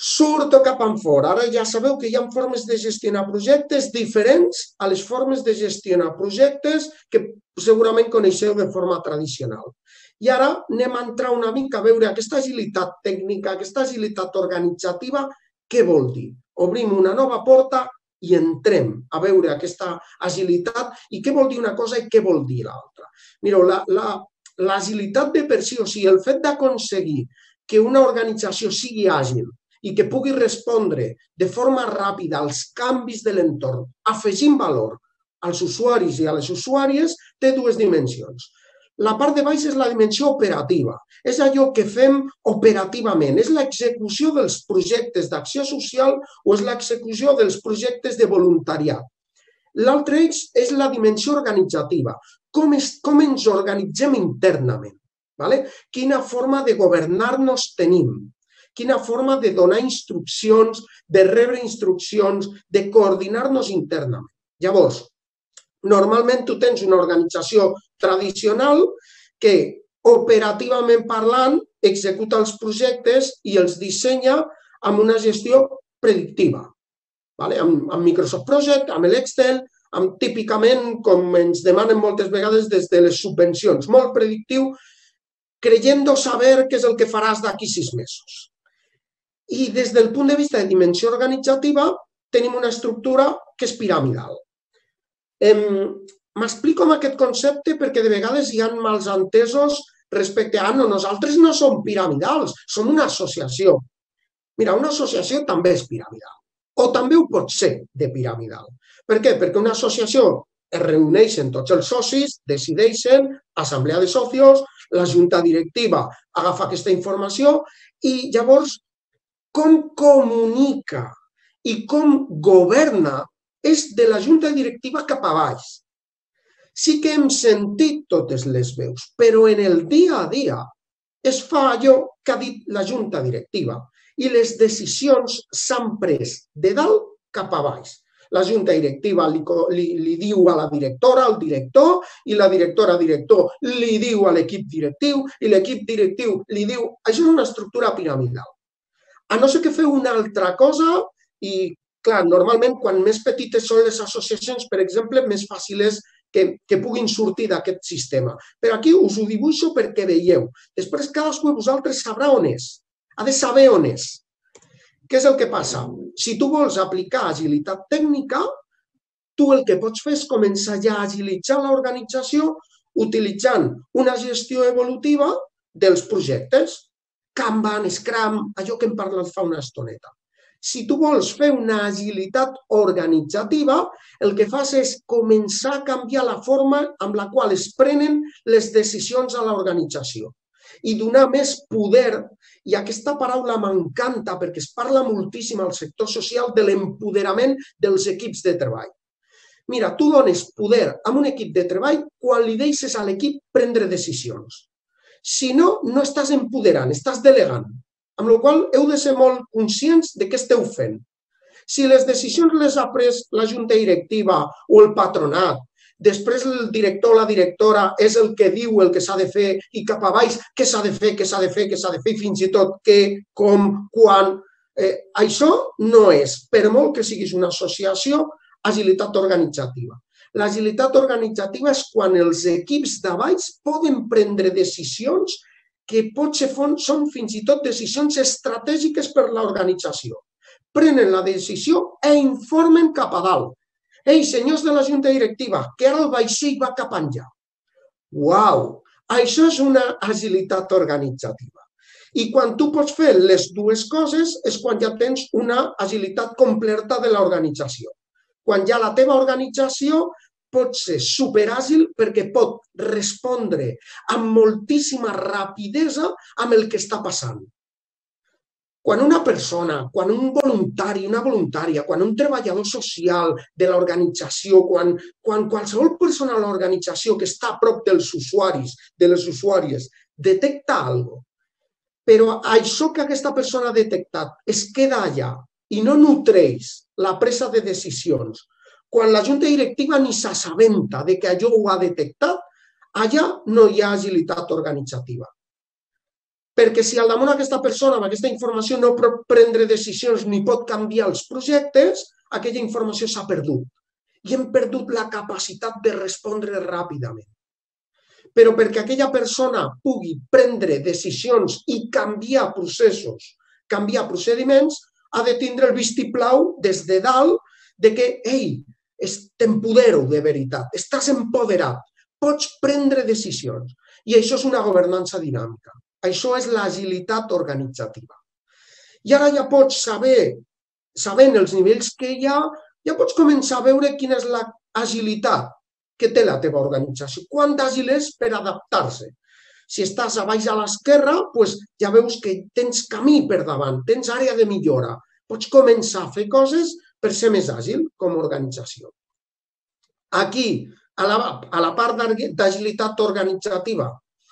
[SPEAKER 2] surto cap enfora. Ara ja sabeu que hi ha formes de gestionar projectes diferents a les formes de gestionar projectes que segurament coneixeu de forma tradicional. I ara anem a entrar una mica a veure aquesta agilitat tècnica, aquesta agilitat organitzativa, què vol dir? Obrim una nova porta i entrem a veure aquesta agilitat i què vol dir una cosa i què vol dir l'altra. Mireu, l'agilitat de per si, o sigui, el fet d'aconseguir que una organització sigui àgil i que pugui respondre de forma ràpida als canvis de l'entorn, afegint valor als usuaris i a les usuàries, té dues dimensions. La part de baix és la dimensió operativa, és allò que fem operativament, és l'execució dels projectes d'acció social o és l'execució dels projectes de voluntariat. L'altre eix és la dimensió organitzativa, com ens organitzem internament, quina forma de governar-nos tenim, quina forma de donar instruccions, de rebre instruccions, de coordinar-nos internament. Llavors, normalment tu tens una organització tradicional que, operativament parlant, executa els projectes i els dissenya amb una gestió predictiva, amb Microsoft Project, amb l'Excel, típicament, com ens demanen moltes vegades des de les subvencions, molt predictiu, creyendo saber què és el que faràs d'aquí 6 mesos. I des del punt de vista de dimensió organitzativa, tenim una estructura que és piramidal. M'explico amb aquest concepte perquè de vegades hi ha mals entesos respecte a nosaltres no som piramidals, som una associació. Mira, una associació també és piramidal, o també ho pot ser de piramidal. Per què? Perquè una associació es reuneixen tots els socis, decideixen, assemblea de socios, la junta directiva agafa aquesta informació i llavors com comunica i com governa és de la junta directiva cap a baix. Sí que hem sentit totes les veus, però en el dia a dia es fa allò que ha dit la junta directiva i les decisions s'han pres de dalt cap a baix. La junta directiva li diu a la directora, al director, i la directora-director li diu a l'equip directiu, i l'equip directiu li diu... Això és una estructura piramidal. A no ser que feu una altra cosa i, clar, normalment, quan més petites són les associacions, per exemple, més fàcil és que puguin sortir d'aquest sistema. Però aquí us ho dibuixo perquè veieu. Després, cadascú de vosaltres sabrà on és. Ha de saber on és. Què és el que passa? Si tu vols aplicar agilitat tècnica, tu el que pots fer és començar ja a agilitzar l'organització utilitzant una gestió evolutiva dels projectes. Kanban, Scrum, allò que hem parlat fa una estoneta. Si tu vols fer una agilitat organitzativa, el que fas és començar a canviar la forma amb la qual es prenen les decisions a l'organització i donar més poder, i aquesta paraula m'encanta perquè es parla moltíssim al sector social de l'empoderament dels equips de treball. Mira, tu dones poder a un equip de treball quan li deixes a l'equip prendre decisions. Si no, no estàs empoderant, estàs delegant. Amb la qual cosa heu de ser molt conscients de què esteu fent. Si les decisions les ha pres la junta directiva o el patronat, després el director o la directora és el que diu el que s'ha de fer i cap a baix què s'ha de fer, què s'ha de fer, què s'ha de fer, i fins i tot què, com, quan. Això no és, per molt que siguis una associació, agilitat organitzativa. L'agilitat organitzativa és quan els equips de baix poden prendre decisions que potser són fins i tot decisions estratègiques per a l'organització. Prenen la decisió i informen cap a dalt. Ei, senyors de la junta directiva, que ara el vaixell va cap enllà. Uau! Això és una agilitat organitzativa. I quan tu pots fer les dues coses és quan ja tens una agilitat completa de l'organització. Quan ja la teva organització pot ser superàgil perquè pot respondre amb moltíssima rapidesa amb el que està passant. Quan una persona, quan un voluntari, una voluntària, quan un treballador social de l'organització, quan qualsevol persona a l'organització que està a prop dels usuaris, de les usuàries, detecta alguna cosa, però això que aquesta persona ha detectat es queda allà i no nutreix la presa de decisions, quan la junta directiva ni s'assabenta de que allò ho ha detectat, allà no hi ha agilitat organitzativa. perquè si al damunt aquesta persona amb aquesta informació no pot prendre decisions ni pot canviar els projectes, aquella informació s'ha perdut. I hem perdut la capacitat de respondre ràpidament. Però perquè aquella persona pugui prendre decisions i canviar processos, canviar procediments, ha de tindre el vistiplau des de dalt de que, ei, t'empodero de veritat, estàs empoderat, pots prendre decisions. I això és una governança dinàmica. Això és l'agilitat organitzativa. I ara ja pots saber, sabent els nivells que hi ha, ja pots començar a veure quina és l'agilitat que té la teva organització. Quant d'àgil és per adaptar-se. Si estàs a baix a l'esquerra, ja veus que tens camí per davant, tens àrea de millora. Pots començar a fer coses per ser més àgil com a organització. Aquí, a la part d'agilitat organitzativa,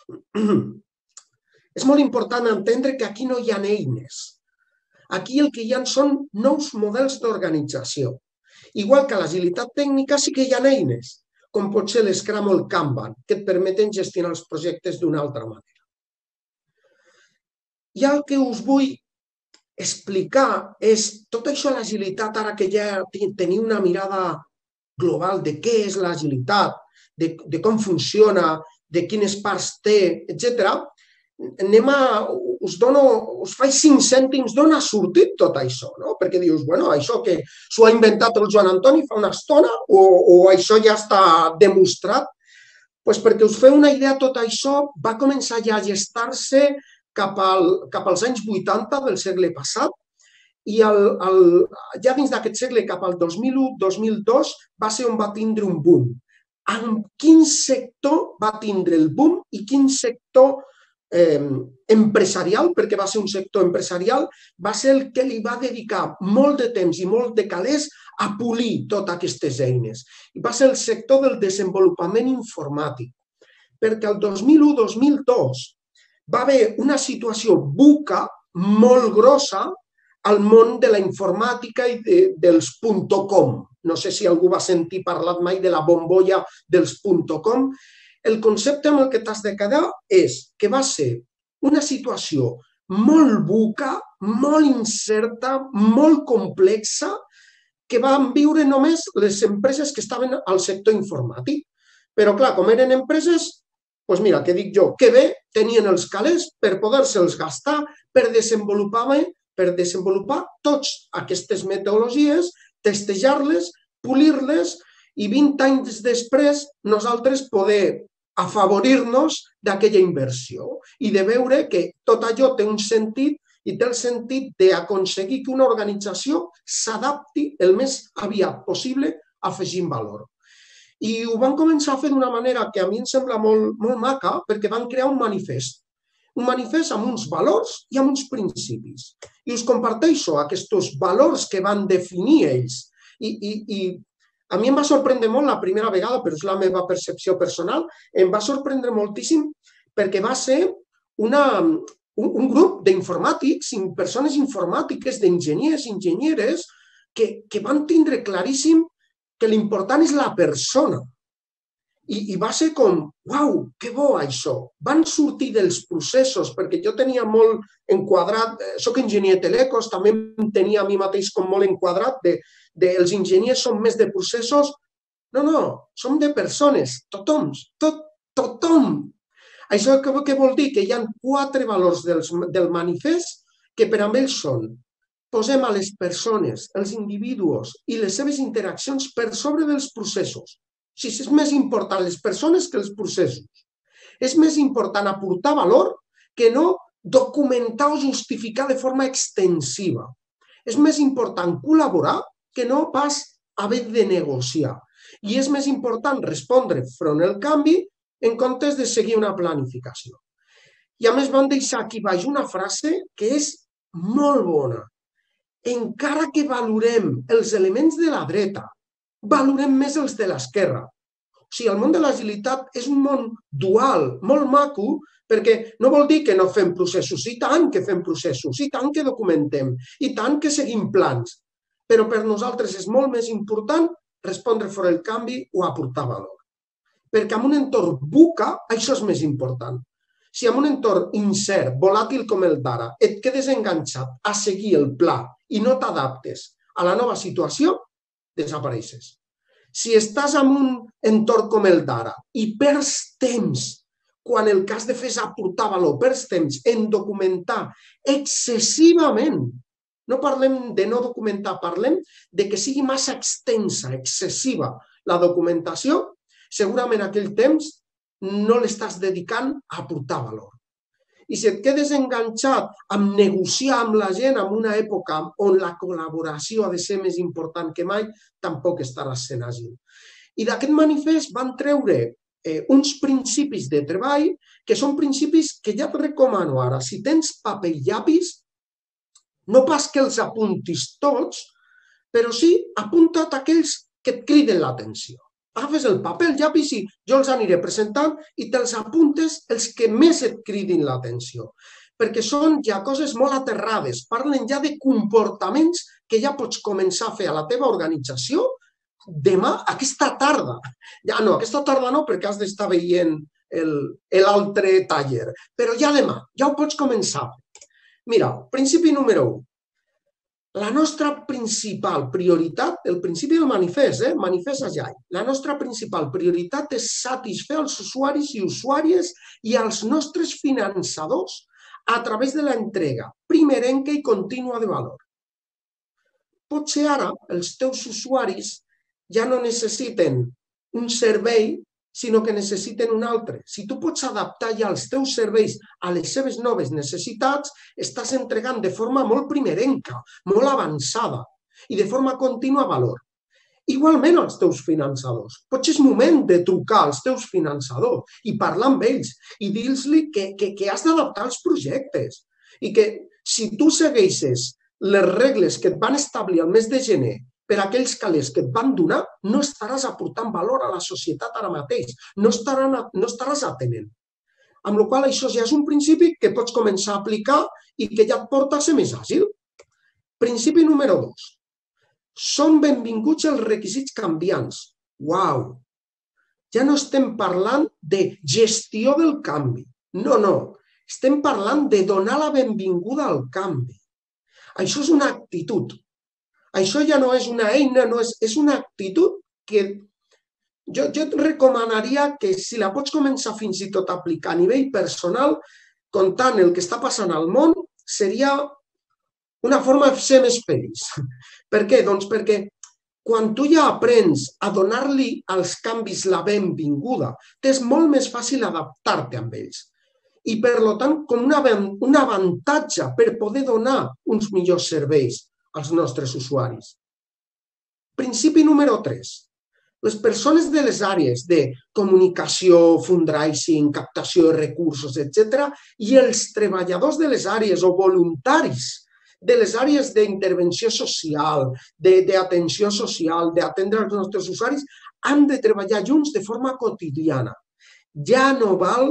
[SPEAKER 2] és molt important entendre que aquí no hi ha eines. Aquí el que hi ha són nous models d'organització. Igual que a l'agilitat tècnica sí que hi ha eines, com pot ser l'Scrum o el Kanban, que et permeten gestionar els projectes d'una altra manera. I el que us vull explicar és tot això, l'agilitat, ara que ja teniu una mirada global de què és l'agilitat, de com funciona, de quines parts té, etc. Us faig 5 cèntims d'on ha sortit tot això, no? Perquè dius, bueno, això que s'ho ha inventat el Joan Antoni fa una estona o això ja està demostrat? Doncs perquè us feu una idea, tot això va començar ja a gestar-se cap als anys 80 del segle passat i ja dins d'aquest segle, cap al 2001-2002, va ser on va tindre un boom. En quin sector va tindre el boom i quin sector empresarial, perquè va ser un sector empresarial, va ser el que li va dedicar molt de temps i molt de calés a polir totes aquestes eines. I va ser el sector del desenvolupament informàtic, perquè el 2001-2002 va haver una situació buca molt grossa al món de la informàtica i dels .com. No sé si algú va sentir parlar mai de la bombolla dels .com. El concepte amb el que t'has de quedar és que va ser una situació molt buca, molt incerta, molt complexa, que van viure només les empreses que estaven al sector informàtic. Però, clar, com eren empreses, doncs mira, què dic jo, que bé tenien els calés per poder-se'ls gastar, per desenvolupar totes aquestes metodologies, testejar-les, polir-les i 20 anys després nosaltres poder afavorir-nos d'aquella inversió i de veure que tot allò té un sentit i té el sentit d'aconseguir que una organització s'adapti el més aviat possible afegint valor. I ho van començar a fer d'una manera que a mi em sembla molt maca, perquè van crear un manifest amb uns valors i amb uns principis. I us comparteixo aquests valors que van definir ells. I a mi em va sorprendre molt la primera vegada, però és la meva percepció personal, em va sorprendre moltíssim perquè va ser un grup d'informàtics, persones informàtiques, d'enginyers, enginyeres, que van tindre claríssim que l'important és la persona. I va ser com, uau, que bo això. Van sortir dels processos, perquè jo tenia molt enquadrat, soc enginyer telecos, també em tenia a mi mateix com molt enquadrat els enginyers són més de processos. No, som de persones, tothom. Això què vol dir? Que hi ha 4 valors del manifest que per a ells són: posem a les persones, els individus i les seves interaccions per sobre dels processos. Si és més important les persones que els processos. És més important aportar valor que no documentar o justificar de forma extensiva. És més important col·laborar que no pas haver de negociar. I és més important respondre front al canvi en comptes de seguir una planificació. I a més van deixar aquí baix una frase que és molt bona. Encara que valorem els elements de la dreta, valorem més els de l'esquerra. O sigui, el món de l'agilitat és un món dual, molt maco, perquè no vol dir que no fem processos. I tant que fem processos, i tant que documentem, i tant que seguim plans. Però per nosaltres és molt més important respondre fora el canvi o aportar valor. Perquè en un entorn buca això és més important. Si en un entorn incert, volàtil com el d'ara, et quedes enganxat a seguir el pla i no t'adaptes a la nova situació, desapareixes. Si estàs en un entorn com el d'ara i perds temps, quan el que has de fer és aportar valor, perds temps en documentar excessivament, no parlem de no documentar, parlem de que sigui massa extensa, excessiva la documentació, segurament aquell temps no l'estàs dedicant a aportar valor. I si et quedes enganxat amb negociar amb la gent en una època on la col·laboració ha de ser més important que mai, tampoc estaràs sent àgil. I d'aquest manifest van treure uns principis de treball que són principis que ja et recomano ara. Si tens paper i llapis, no pas que els apuntis tots, però sí apunta't aquells que et criden l'atenció. Agafes el paper, el llapis i jo els aniré presentant i te'ls apuntes els que més et cridin l'atenció. Perquè són ja coses molt aterrades, parlen ja de comportaments que ja pots començar a fer a la teva organització demà, aquesta tarda. Ja no, aquesta tarda no, perquè has d'estar veient l'altre taller, però ja demà, ja ho pots començar. Mira, principi número 1. La nostra principal prioritat, el principi del manifest, manifest Agile, la nostra principal prioritat és satisfer els usuaris i usuàries i els nostres finançadors a través de l'entrega primerenca i contínua de valor. Potser ara els teus usuaris ja no necessiten un servei, sinó que necessiten un altre. Si tu pots adaptar ja els teus serveis a les seves noves necessitats, estàs entregant de forma molt primerenca, molt avançada i de forma contínua valor. Igualment als teus finançadors. Potser és moment de trucar als teus finançadors i parlar amb ells i dir-los que has d'adaptar els projectes i que si tu segueixes les regles que et van establir el mes de gener per aquells calés que et van donar, no estaràs aportant valor a la societat ara mateix, no estaràs atenent. Amb la qual cosa, això ja és un principi que pots començar a aplicar i que ja et porta a ser més àgil. Principi número 2. Són benvinguts els requisits canviants. Uau! Ja no estem parlant de gestió del canvi. No. Estem parlant de donar la benvinguda al canvi. Això és una actitud. Això ja no és una eina, és una actitud que jo et recomanaria que si la pots començar fins i tot a aplicar a nivell personal, comptant el que està passant al món, seria una forma de ser més feliç. Per què? Doncs perquè quan tu ja aprens a donar-li als canvis la benvinguda, t'és molt més fàcil adaptar-te amb ells. I, per tant, com un avantatge per poder donar uns millors serveis als nostres usuaris. Principi número 3. Les persones de les àrees de comunicació, fundraising, captació de recursos, etc. i els treballadors de les àrees o voluntaris de les àrees d'intervenció social, d'atenció social, d'atendre els nostres usuaris, han de treballar junts de forma quotidiana. Ja no val,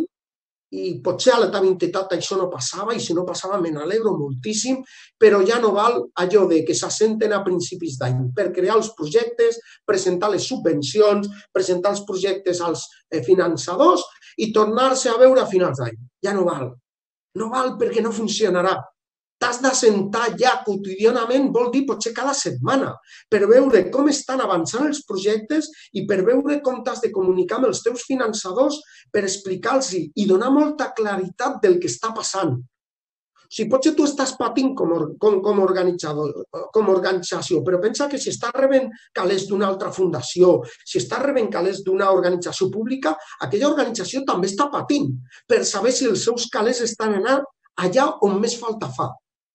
[SPEAKER 2] i potser a la teva entitat això no passava, i si no passava me n'alegro moltíssim, però ja no val allò de que s'assenten a principis d'any per crear els projectes, presentar les subvencions, presentar els projectes als finançadors i tornar-se a veure a finals d'any. Ja no val. No val perquè no funcionarà. T'has d'assentar ja quotidianament, vol dir potser cada setmana, per veure com estan avançant els projectes i per veure com t'has de comunicar amb els teus finançadors per explicar-los i donar molta claritat del que està passant. O sigui, potser tu estàs patint com organització, però pensa que si estàs rebent calés d'una altra fundació, si estàs rebent calés d'una organització pública, aquella organització també està patint per saber si els seus calés estan anant allà on més falta fa.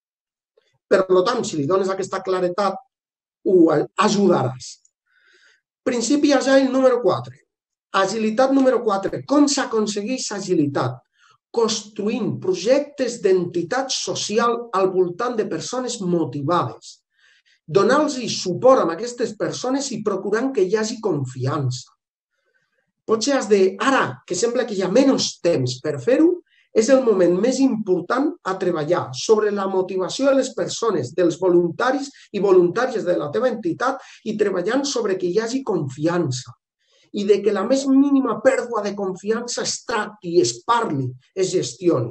[SPEAKER 2] Per tant, si li dones aquesta claretat, ho ajudaràs. Principi Agile número 4. Agilitat número 4. Com s'aconsegueix agilitat? Construint projectes d'entitat social al voltant de persones motivades. Donar-los suport a aquestes persones i procurant que hi hagi confiança. Potser has de, ara que sembla que hi ha menys temps per fer-ho, és el moment més important a treballar sobre la motivació de les persones, dels voluntaris i voluntàries de la teva entitat i treballant sobre que hi hagi confiança i de que la més mínima pèrdua de confiança es tracti, es parli, es gestioni.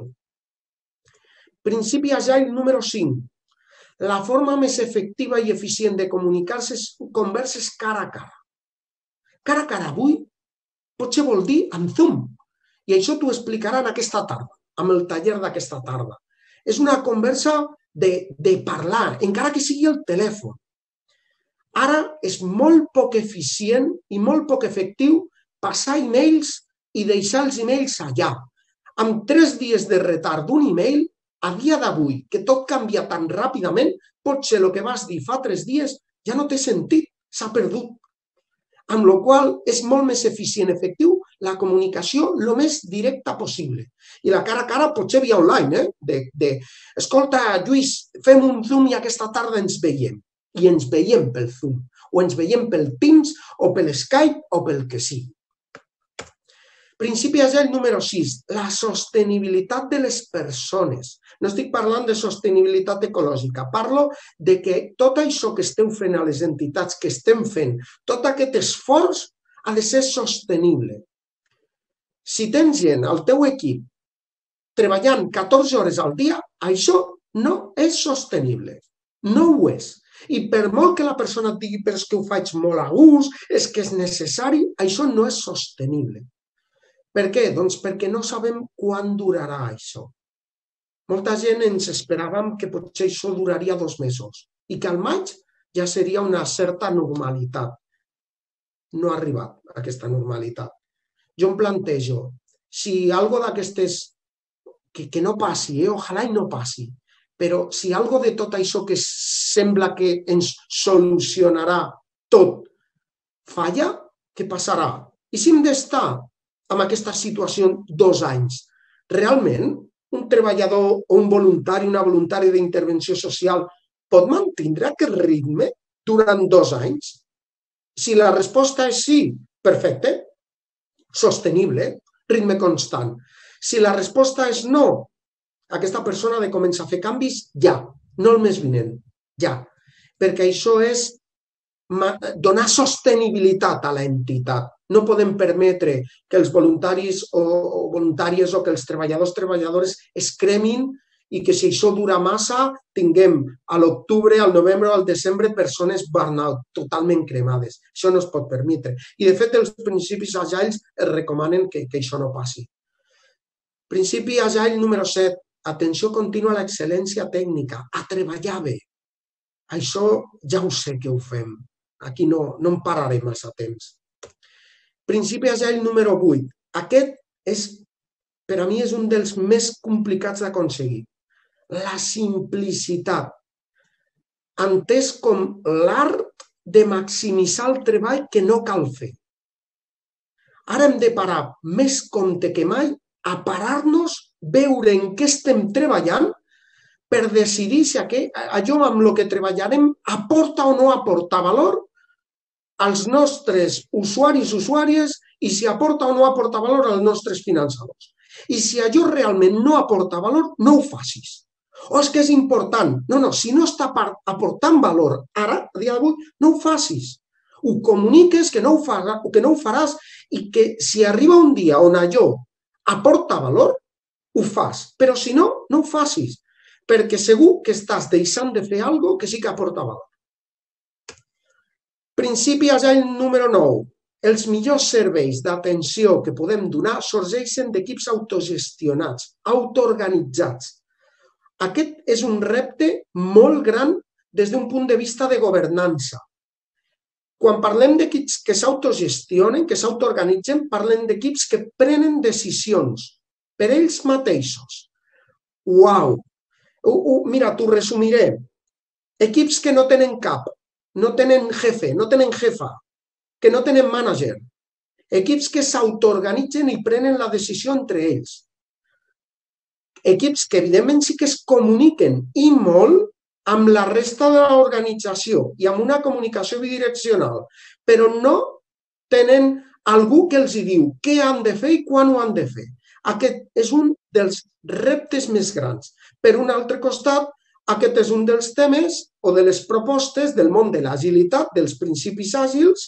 [SPEAKER 2] Principi Agile número 5. La forma més efectiva i eficient de comunicar-se és converses cara a cara. Cara a cara avui potser vol dir amb Zoom, i això t'ho explicaran aquesta tarda, amb el taller d'aquesta tarda. És una conversa de parlar, encara que sigui el telèfon. Ara és molt poc eficient i molt poc efectiu passar e-mails i deixar els e-mails allà. Amb 3 dies de retard d'un e-mail, a dia d'avui, que tot canvia tan ràpidament, potser el que vas dir fa 3 dies ja no té sentit, s'ha perdut. Amb la qual cosa és molt més eficient i efectiu la comunicació el més directa possible. I la cara a cara potser via online, escolta, Lluís, fem un Zoom i aquesta tarda ens veiem. I ens veiem pel Zoom, o ens veiem pel Teams, o pel Skype, o pel que sigui. Principi Agile número 6, la sostenibilitat de les persones. No estic parlant de sostenibilitat ecològica, parlo de que tot això que esteu fent a les entitats, que estem fent, tot aquest esforç ha de ser sostenible. Si tens gent al teu equip treballant 14 hores al dia, això no és sostenible, no ho és. I per molt que la persona et digui però és que ho faig molt a gust, és que és necessari, això no és sostenible. Per què? Doncs perquè no sabem quan durarà això. Molta gent ens esperàvem que potser això duraria 2 mesos i que al maig ja seria una certa normalitat. No ha arribat aquesta normalitat. Jo em plantejo, si algo d'aquestes, que no passi, ojalà i no passi, però si algo de tot això que sembla que ens solucionarà tot falla, què passarà? I si hem d'estar amb aquesta situació 2 anys, realment un treballador o un voluntari, una voluntària d'intervenció social pot mantindre aquest ritme durant 2 anys? Si la resposta és sí, perfecte, sostenible, ritme constant. Si la resposta és no, aquesta persona ha de començar a fer canvis ja, no el mes vinent, ja, perquè això és donar sostenibilitat a l'entitat. No podem permetre que els voluntaris o voluntàries o que els treballadors es cremin i que si això dura massa tinguem a l'octubre, al novembre o al desembre persones burnout, totalment cremades. Això no es pot permetre. I de fet els principis agiles es recomanen que això no passi. Principi agile número 7. Atenció contínua a l'excel·lència tècnica, a treballar bé. Això ja ho sé que ho fem. Aquí no en pararé massa temps. Principi agile número 8. Aquest per a mi és un dels més complicats d'aconseguir. La simplicitat, entès com l'art de maximitzar el treball que no cal fer. Ara hem de parar més compte que mai a parar-nos, veure en què estem treballant per decidir si allò amb el que treballarem aporta o no aporta valor als nostres usuaris i usuàries i si aporta o no aporta valor als nostres finançadors. I si allò realment no aporta valor, no ho facis. O és que és important. No, si no està aportant valor ara, a dia d'avui, no ho facis. Ho comuniques que no ho faràs i que si arriba un dia on allò aporta valor, ho fas. Però si no, no ho facis, perquè segur que estàs deixant de fer alguna cosa que sí que aporta valor. Principi agile número 9. Els millors serveis d'atenció que podem donar sorgeixen d'equips autogestionats, autoorganitzats. Aquest és un repte molt gran des d'un punt de vista de governança. Quan parlem d'equips que s'autogestionen, que s'autoorganitzen, parlem d'equips que prenen decisions per ells mateixos. Uau! Mira, t'ho resumiré. Equips que no tenen cap, no tenen jefe, no tenen jefa, que no tenen mànager. Equips que s'autoorganitzen i prenen la decisió entre ells. Equips que evidentment sí que es comuniquen i molt amb la resta de l'organització i amb una comunicació bidireccional, però no tenen algú que els diu què han de fer i quan ho han de fer. Aquest és un dels reptes més grans. Per un altre costat, aquest és un dels temes o de les propostes del món de l'agilitat, dels principis àgils,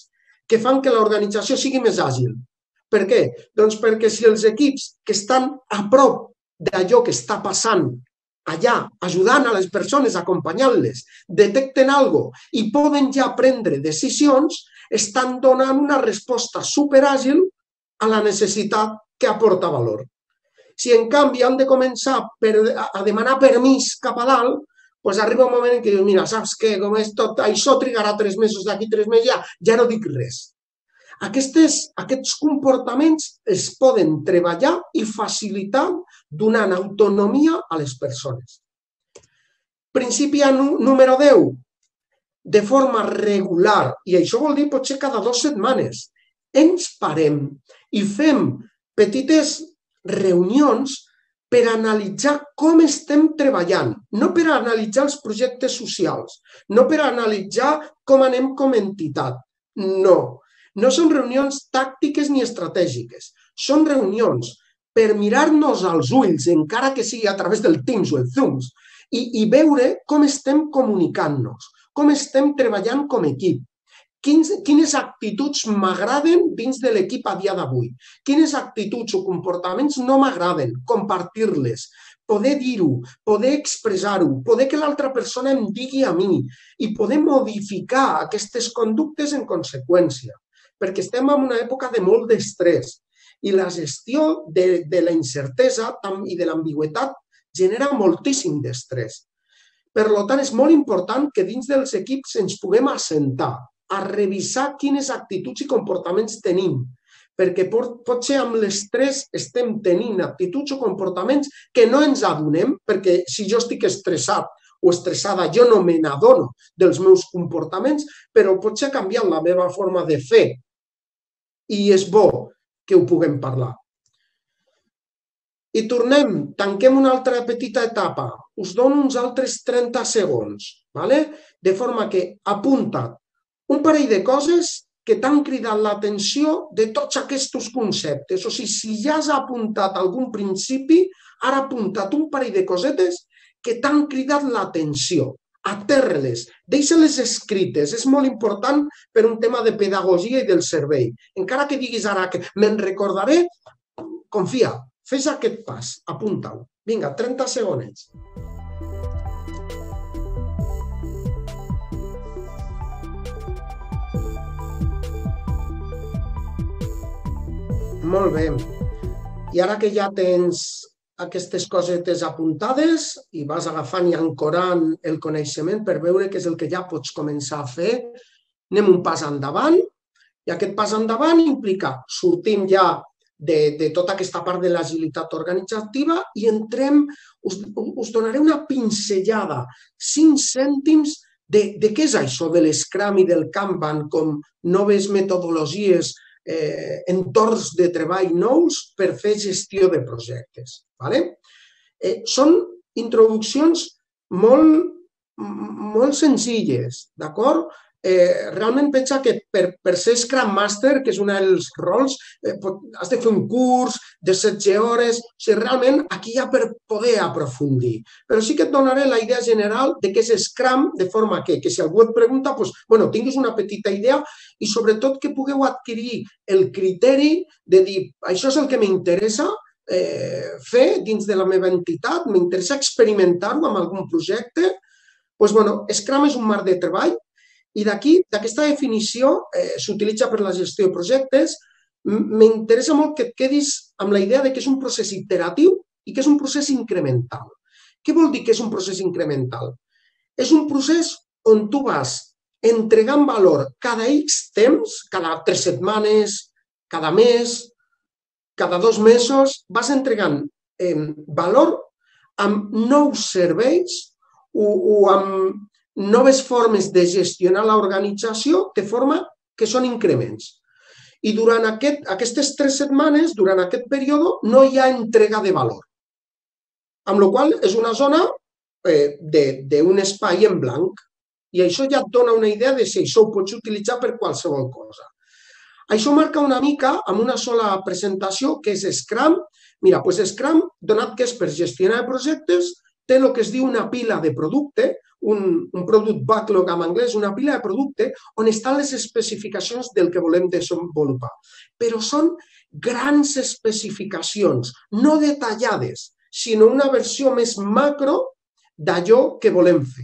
[SPEAKER 2] que fan que l'organització sigui més àgil. Per què? Doncs perquè si els equips que estan a prop d'allò que està passant allà, ajudant a les persones, acompanyant-les, detecten alguna cosa i poden ja prendre decisions, estan donant una resposta superàgil a la necessitat que aporta valor. Si en canvi han de començar a demanar permís cap a dalt, doncs arriba un moment en què dius, mira, saps què, com és tot, això trigarà 3 mesos, d'aquí 3 mesos ja no dic res. Aquests comportaments es poden treballar i facilitar donant autonomia a les persones. Principi número 10. De forma regular, i això vol dir potser cada 2 setmanes, ens parem i fem petites reunions per analitzar com estem treballant, no per analitzar els projectes socials, no per analitzar com anem com a entitat, no. No són reunions tàctiques ni estratègiques, són reunions per mirar-nos als ulls, encara que sigui a través del Teams o el Zoom, i veure com estem comunicant-nos, com estem treballant com a equip, quines actituds m'agraden dins de l'equip a dia d'avui, quines actituds o comportaments no m'agraden, compartir-les, poder dir-ho, poder expressar-ho, poder que l'altra persona em digui a mi i poder modificar aquestes conductes en conseqüència, perquè estem en una època de molt d'estrès i la gestió de la incertesa i de l'ambigüitat genera moltíssim d'estrès. Per tant, és molt important que dins dels equips ens puguem assentar a revisar quines actituds i comportaments tenim, perquè potser amb l'estrès estem tenint actituds o comportaments que no ens adonem, perquè si jo estic estressat o estressada jo no me n'adono dels meus comportaments, però potser ha canviat la meva forma de fer i és bo que ho puguem parlar. I tornem, tanquem una altra petita etapa. Us dono uns altres 30 segons, de forma que apunta't un parell de coses que t'han cridat l'atenció de tots aquests conceptes. O sigui, si ja has apuntat algun principi, ara apunta't un parell de cosetes que t'han cridat l'atenció. Aterra-les, deixa-les escrites. És molt important per un tema de pedagogia i del cervell. Encara que diguis ara que me'n recordaré, confia, fes aquest pas, apunta-ho. Vinga, 30 segons. Molt bé. I ara que ja tens aquestes cosetes apuntades i vas agafant i ancorant el coneixement per veure què és el que ja pots començar a fer, anem un pas endavant i aquest pas endavant implica, sortim ja de tota aquesta part de l'agilitat organitzativa i entrem, us donaré una pinzellada, 5 cèntims de què és això de l'Scrum i del Kanban com noves metodologies, entorns de treball nous per fer gestió de projectes. Són introduccions molt senzilles, d'acord? Realment pensa que per ser Scrum Master, que és un dels rols, has de fer un curs de 16 hores, o sigui, realment aquí hi ha per poder aprofundir. Però sí que et donaré la idea general de què és Scrum, de forma que si algú et pregunta, tinguis una petita idea i sobretot que pugueu adquirir el criteri de dir, això és el que m'interessa fer dins de la meva entitat, m'interessa experimentar-ho amb algun projecte. Scrum és un marc de treball i d'aquesta definició s'utilitza per la gestió de projectes. M'interessa molt que et quedis amb la idea que és un procés iteratiu i que és un procés incremental. Què vol dir que és un procés incremental? És un procés on tu vas entregant valor cada X temps, cada 3 setmanes, cada mes, cada 2 mesos, vas entregant valor amb nous serveis o amb noves formes de gestionar l'organització de forma que són increments. I durant aquestes 3 setmanes, durant aquest període, no hi ha entrega de valor. Amb la qual cosa és una zona d'un espai en blanc. I això ja et dona una idea de si això ho pots utilitzar per qualsevol cosa. Això marca una mica amb una sola presentació que és Scrum. Mira, Scrum, donat que és per gestionar projectes, té el que es diu una pila de producte un product backlog en anglès, una pila de producte on estan les especificacions del que volem desenvolupar. Però són grans especificacions, no detallades, sinó una versió més macro d'allò que volem fer.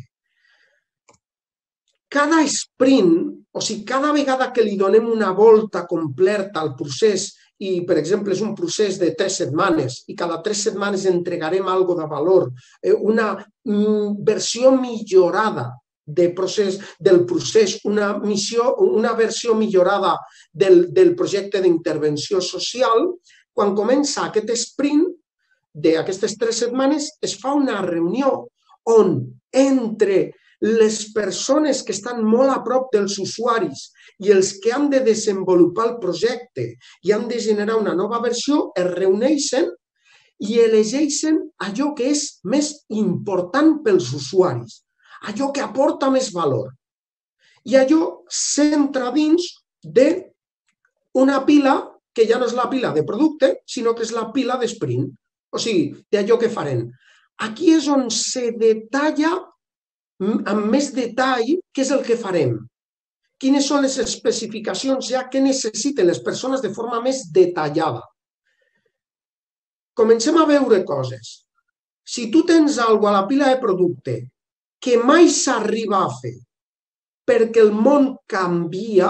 [SPEAKER 2] Cada sprint, o sigui, cada vegada que li donem una volta completa al procés, i, per exemple, és un procés de 3 setmanes i cada 3 setmanes entregarem alguna de valor, una versió millorada del procés, una versió millorada del projecte d'intervenció social, quan comença aquest sprint d'aquestes 3 setmanes es fa una reunió on entre les persones que estan molt a prop dels usuaris i els que han de desenvolupar el projecte i han de generar una nova versió es reuneixen i elegeixen allò que és més important pels usuaris, allò que aporta més valor. I allò s'entra dins d'una pila que ja no és la pila de producte, sinó que és la pila d'sprint, o sigui, d'allò que farem. Aquí és on se detalla amb més detall què és el que farem, quines són les especificacions ja que necessiten les persones de forma més detallada. Comencem a veure coses. Si tu tens alguna cosa a la pila de producte que mai s'arriba a fer perquè el món canvia,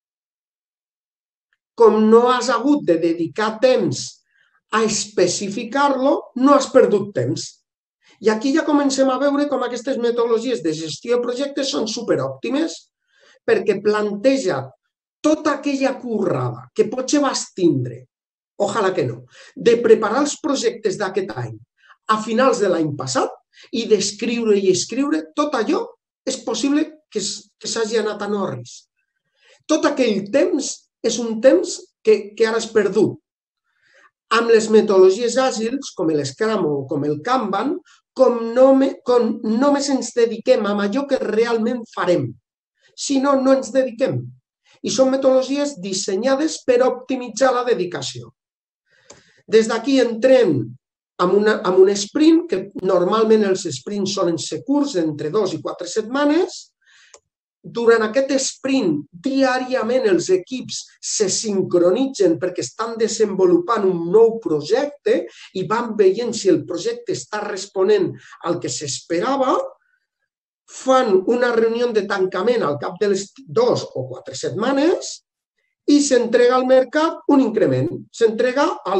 [SPEAKER 2] com no has hagut de dedicar temps a especificar-lo, no has perdut temps. I aquí ja comencem a veure com aquestes metodologies de gestió de projectes són superòptimes perquè planteja tota aquella currada que potser vas tindre, ojalà que no, de preparar els projectes d'aquest any a finals de l'any passat i d'escriure i escriure, tot allò és possible que s'hagi anat a Norris. Tot aquell temps és un temps que ara has perdut. Amb les metodologies àgils, com l'Scrum o com el Kanban, com només ens dediquem a allò que realment farem. Si no, no ens dediquem. I són metodologies dissenyades per optimitzar la dedicació. Des d'aquí entrem amb un sprint, que normalment els sprints solen ser curts, entre 2 i 4 setmanes. Durant aquest sprint, diàriament els equips se sincronitzen perquè estan desenvolupant un nou projecte i van veient si el projecte està responent al que s'esperava, fan una reunió de tancament al cap de les 2 o 4 setmanes i s'entrega al mercat un increment. S'entrega a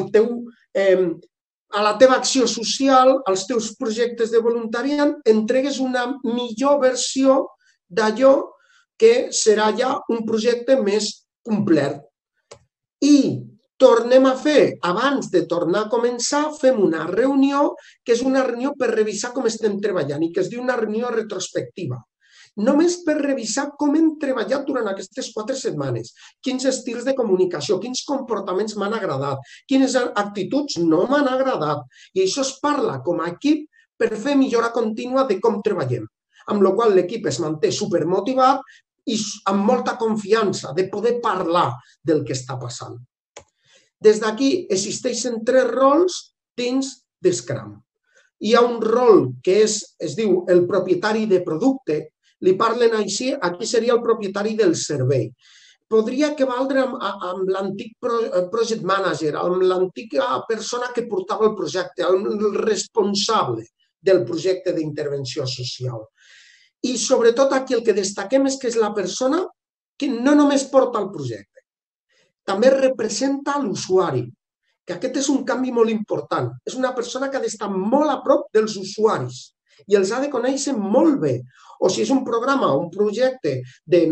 [SPEAKER 2] la teva acció social, als teus projectes de voluntariat, entregues una millor versió d'allò que serà ja un projecte més complet. I tornem a fer, abans de tornar a començar, fem una reunió, que és una reunió per revisar com estem treballant i que es diu una reunió retrospectiva. Només per revisar com hem treballat durant aquestes 4 setmanes, quins estils de comunicació, quins comportaments m'han agradat, quines actituds no m'han agradat. I això es parla com a equip per fer millora contínua de com treballem, amb la qual l'equip es manté supermotivat i amb molta confiança de poder parlar del que està passant. Des d'aquí existeixen 3 rols dins de Scrum. Hi ha un rol que es diu el propietari de producte, li parlen així, aquí seria el propietari del servei. Podria equivaldre amb l'antic project manager, amb l'antiga persona que portava el projecte, el responsable del projecte d'intervenció social. I sobretot aquí el que destaquem és que és la persona que no només porta el projecte, també representa l'usuari, que aquest és un canvi molt important. És una persona que ha d'estar molt a prop dels usuaris i els ha de conèixer molt bé. O si és un programa o un projecte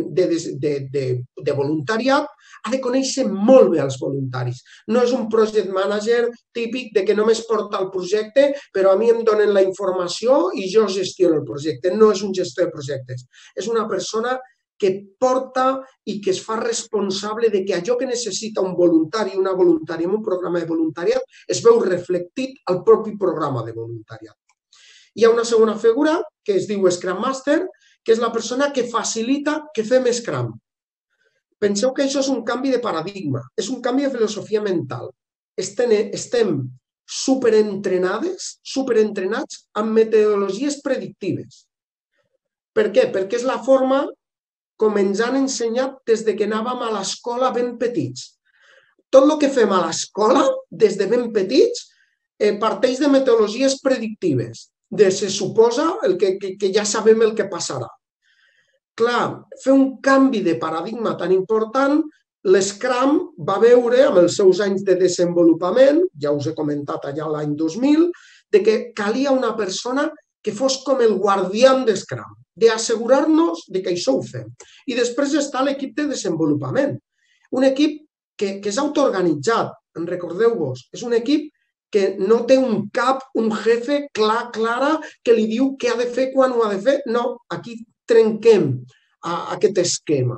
[SPEAKER 2] de voluntariat, ha de conèixer molt bé els voluntaris. No és un project manager típic de que només porta el projecte, però a mi em donen la informació i jo gestiono el projecte. No és un gestor de projectes. És una persona que porta i que es fa responsable de que allò que necessita un voluntari i una voluntària en un programa de voluntariat es veu reflectit al propi programa de voluntariat. Hi ha una segona figura que es diu Scrum Master, que és la persona que facilita que fem Scrum. Penseu que això és un canvi de paradigma, és un canvi de filosofia mental. Estem superentrenats amb metodologies predictives. Per què? Perquè és la forma com ens han ensenyat des que anàvem a l'escola ben petits. Tot el que fem a l'escola, des de ben petits, parteix de metodologies predictives. Se suposa que ja sabem el que passarà. Clar, fer un canvi de paradigma tan important, l'Scrum va veure, amb els seus anys de desenvolupament, ja us he comentat allà l'any 2000, de que calia una persona que fos com el guardián de Scrum, d'assegurar-nos que això ho fem. I després està l'equip de desenvolupament, un equip que és autoorganitzat, recordeu-vos, és un equip que no té un cap, un jefe clara, que li diu què ha de fer, quan ho ha de fer. No, aquí trenquem aquest esquema.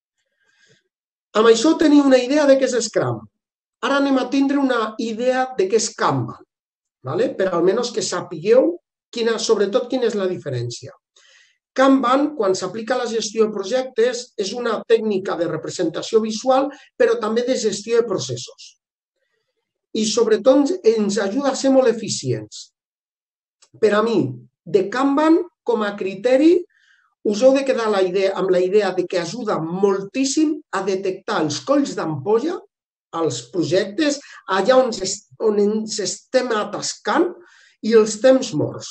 [SPEAKER 2] Amb això teniu una idea de què és Scrum. Ara anem a tindre una idea de què és Kanban, per almenys que sapigueu sobretot quina és la diferència. Kanban, quan s'aplica a la gestió de projectes, és una tècnica de representació visual, però també de gestió de processos. I sobretot ens ajuda a ser molt eficients. Per a mi, de Kanban, com a criteri, us heu de quedar amb la idea de que ajuda moltíssim a detectar els colls d'ampolla als projectes, allà on ens estem atascant, i els temps morts,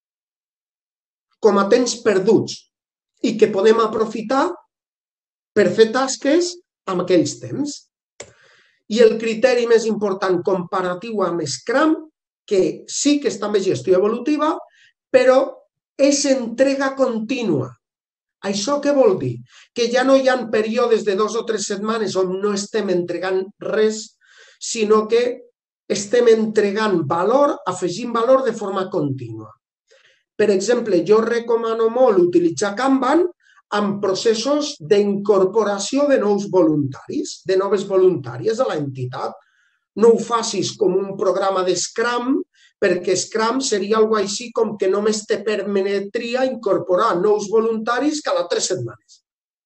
[SPEAKER 2] com a temps perduts, i que podem aprofitar per fer tasques amb aquells temps. I el criteri més important comparatiu amb Scrum, que sí que és també gestió evolutiva, però és entrega contínua. Això què vol dir? Que ja no hi ha períodes de 2 o 3 setmanes on no estem entregant res, sinó que estem entregant valor, afegint valor de forma contínua. Per exemple, jo recomano molt utilitzar Kanban amb processos d'incorporació de nous voluntaris, de noves voluntàries a l'entitat. No ho facis com un programa de Scrum, perquè Scrum seria alguna cosa així com que només te permetria incorporar nous voluntaris cada 3 setmanes.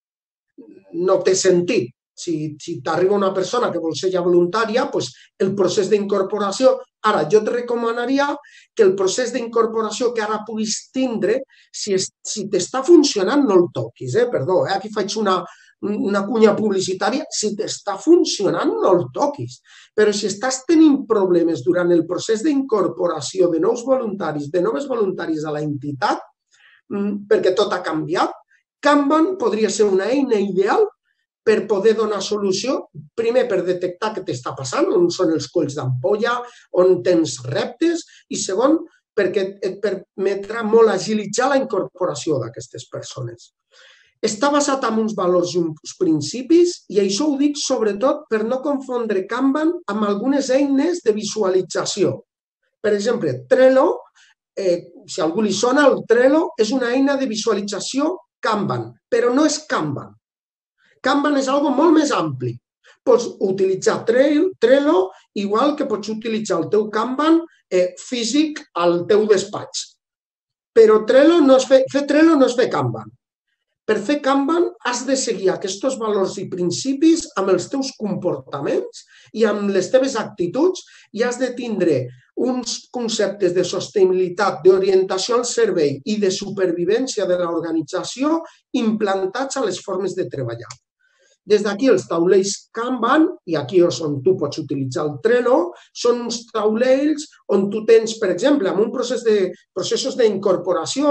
[SPEAKER 2] No té sentit. Si t'arriba una persona que vol ser ja voluntària, el procés d'incorporació, ara jo et recomanaria que el procés d'incorporació que ara puguis tindre, si t'està funcionant, no el toquis. Perdó, aquí faig una cunya publicitària, si t'està funcionant, no el toquis. Però si estàs tenint problemes durant el procés d'incorporació de nous voluntaris, de noves voluntaris a l'entitat, perquè tot ha canviat, Kanban podria ser una eina ideal per poder donar solució, primer per detectar què t'està passant, on són els colls d'ampolla, on tens reptes, i segon, perquè et permetrà molt agilitzar la incorporació d'aquestes persones. Està basat en uns valors i uns principis, i això ho dic sobretot per no confondre Kanban amb algunes eines de visualització. Per exemple, Trello, si a algú li sona, el Trello és una eina de visualització Kanban, però no és Kanban. Kanban és una cosa molt més ampli. Pots utilitzar Trello igual que pots utilitzar el teu Kanban físic al teu despatx. Però fer Trello no és fer Kanban. Per fer Kanban has de seguir aquests valors i principis amb els teus comportaments i amb les teves actituds, i has de tindre uns conceptes de sostenibilitat, d'orientació al servei i de supervivència de l'organització implantats a les formes de treballar. Des d'aquí els taulells Kanban, i aquí és on tu pots utilitzar el Trello, són uns taulells on tu tens, per exemple, en un processos d'incorporació,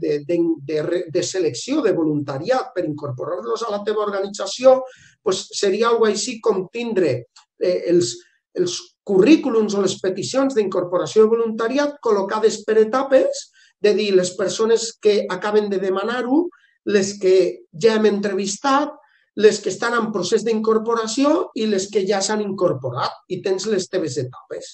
[SPEAKER 2] de selecció de voluntariat per incorporar-los a la teva organització, seria alguna cosa així com tindre els currículums o les peticions d'incorporació de voluntariat col·locades per etapes, de dir les persones que acaben de demanar-ho, les que ja hem entrevistat, les que estan en procés d'incorporació i les que ja s'han incorporat, i tens les teves etapes.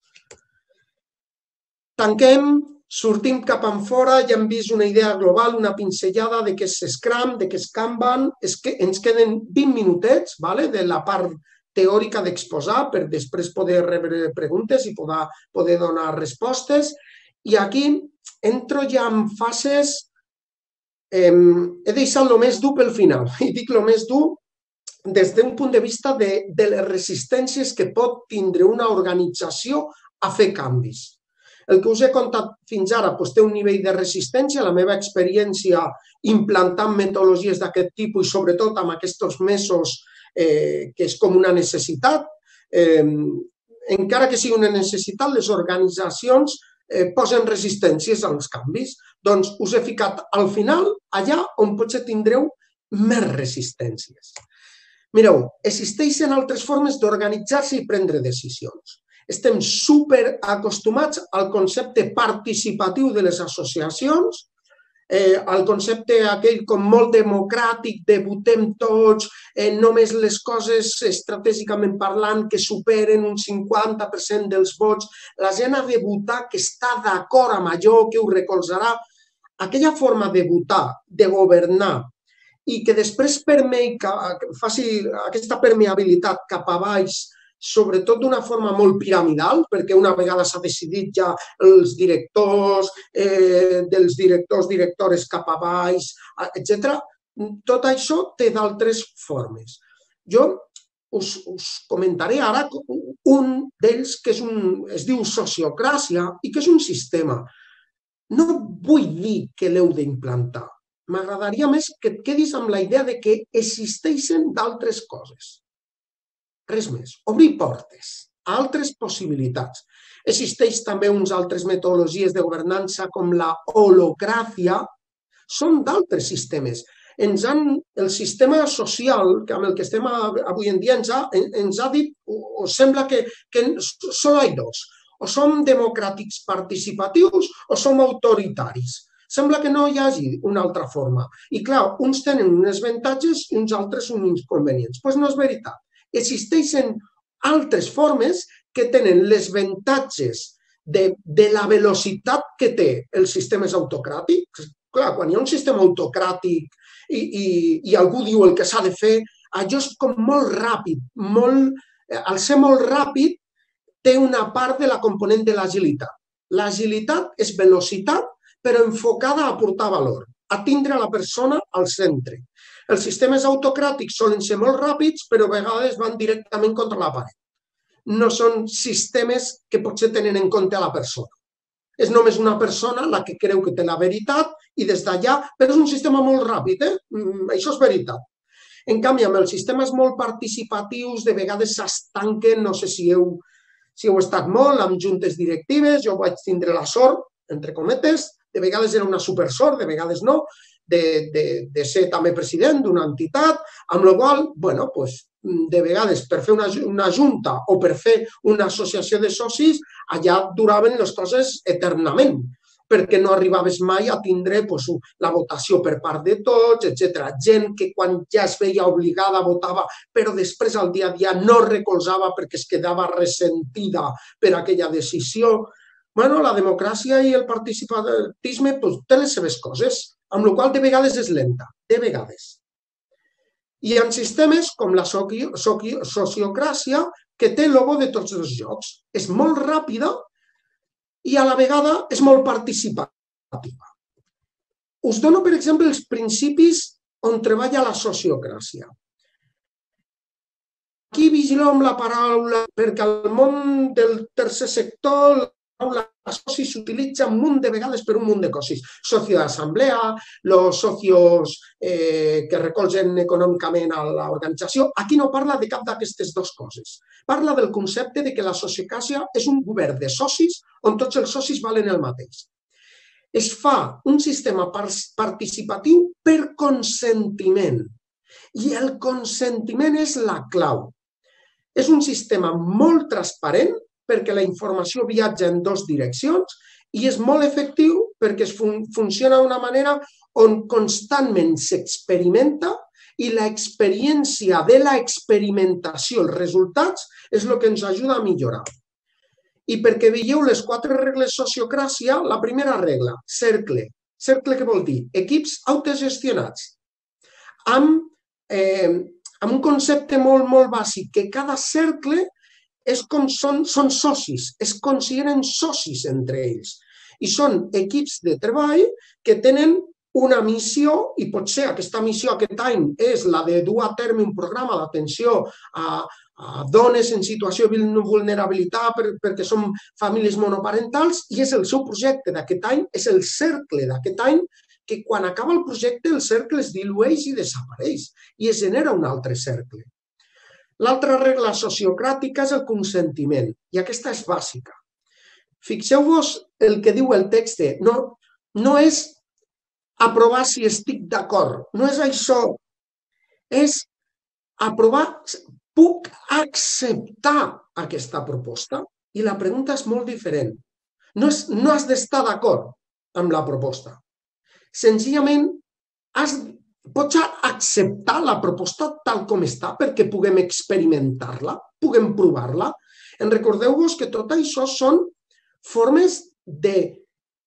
[SPEAKER 2] Tanquem, sortim cap enfora, ja hem vist una idea global, una pinzellada de què és Scrum, de què és Kanban. Ens queden 20 minutets de la part teòrica d'exposar per després poder rebre preguntes i poder donar respostes. I aquí entro ja en fases. He deixat el més dur pel final, i dic el més dur des d'un punt de vista de les resistències que pot tindre una organització a fer canvis. El que us he contat fins ara té un nivell de resistència. La meva experiència implantant metodologies d'aquest tipus i sobretot amb aquests mesos que és com una necessitat, encara que sigui una necessitat, les organitzacions posen resistències als canvis. Doncs us he ficat al final allà on potser tindreu més resistències. Mireu, existeixen altres formes d'organitzar-se i prendre decisions. Estem super acostumats al concepte participatiu de les associacions, al concepte aquell com molt democràtic de votem tots, només les coses estratègicament parlant que superen un 50% dels vots, la gent ha de votar que està d'acord amb allò, que ho recolzarà. Aquella forma de votar, de governar, i que després faci aquesta permeabilitat cap a baix, sobretot d'una forma molt piramidal, perquè una vegada s'ha decidit ja els directors, dels directores cap a baix, etc. Tot això té d'altres formes. Jo us comentaré ara un d'ells que es diu sociocràcia i que és un sistema. No vull dir que l'heu d'implantar. M'agradaria més que et quedis amb la idea de que existeixen d'altres coses. Res més. Obrir portes a altres possibilitats. Existeix també uns altres metodologies de governança com la holocràcia. Són d'altres sistemes. El sistema social, amb el que estem avui en dia, ens ha dit, o sembla que solo hi ha dos. O som democràtics participatius o som autoritaris. Sembla que no hi hagi una altra forma. I clar, uns tenen uns avantatges i uns altres uns inconvenients. Doncs no és veritat. Existeixen altres formes que tenen els avantatges de la velocitat que té els sistemes autocràtics. Clar, quan hi ha un sistema autocràtic i algú diu el que s'ha de fer, allò és com molt ràpid. Al ser molt ràpid, té una part de la component de l'agilitat. L'agilitat és velocitat, però enfocada a aportar valor, a tindre la persona al centre. Els sistemes autocràtics solen ser molt ràpids, però a vegades van directament contra la paret. No són sistemes que potser tenen en compte a la persona. És només una persona la que creu que té la veritat i des d'allà, però és un sistema molt ràpid, això és veritat. En canvi, amb els sistemes molt participatius, de vegades s'estanquen, no sé si heu estat molt amb juntes directives, jo vaig tindre la sort, entre cometes, de vegades era una supersort, de vegades no, de ser també president d'una entitat, amb la qual cosa, de vegades per fer una junta o per fer una associació de socis, allà duraven les coses eternament, perquè no arribaves mai a tindre la votació per part de tots, etc. Gent que quan ja es veia obligada votava, però després al dia a dia no recolzava perquè es quedava ressentida per aquella decisió. La democràcia i el participatisme tenen les seves coses, amb la qual de vegades és lenta, de vegades. I hi ha sistemes com la sociocràcia que té el logo de tots els jocs. És molt ràpida i a la vegada és molt participativa. Us dono, per exemple, els principis on treballa la sociocràcia. Aquí vigileu amb la paraula, perquè al món del tercer sector la soci s'utilitza un munt de vegades per un munt de coses. Socio d'assemblea, els socios que recolzen econòmicament a l'organització. Aquí no parla de cap d'aquestes dues coses. Parla del concepte de que la sociocràcia és un govern de socis on tots els socis valen el mateix. Es fa un sistema participatiu per consentiment. I el consentiment és la clau. És un sistema molt transparent perquè la informació viatja en dues direccions i és molt efectiu perquè funciona d'una manera on constantment s'experimenta i l'experiència de l'experimentació, els resultats, és el que ens ajuda a millorar. I perquè veieu les 4 regles sociocràcia, la primera regla, cercle. Cercle què vol dir? Equips autogestionats. Amb un concepte molt, molt bàsic, que cada cercle són socis, es consideren socis entre ells. I són equips de treball que tenen una missió i potser aquesta missió aquest any és la de dur a terme un programa d'atenció a dones en situació de vulnerabilitat perquè són famílies monoparentals, i és el seu projecte d'aquest any, és el cercle d'aquest any, que quan acaba el projecte el cercle es dilueix i desapareix i es genera un altre cercle. L'altra regla sociocràtica és el consentiment, i aquesta és bàsica. Fixeu-vos el que diu el text, no és aprovar si estic d'acord, no és això, és aprovar, puc acceptar aquesta proposta? I la pregunta és molt diferent. No has d'estar d'acord amb la proposta. Senzillament, pots acceptar la proposta tal com està perquè puguem experimentar-la, puguem provar-la. Recordeu-vos que tot això són formes de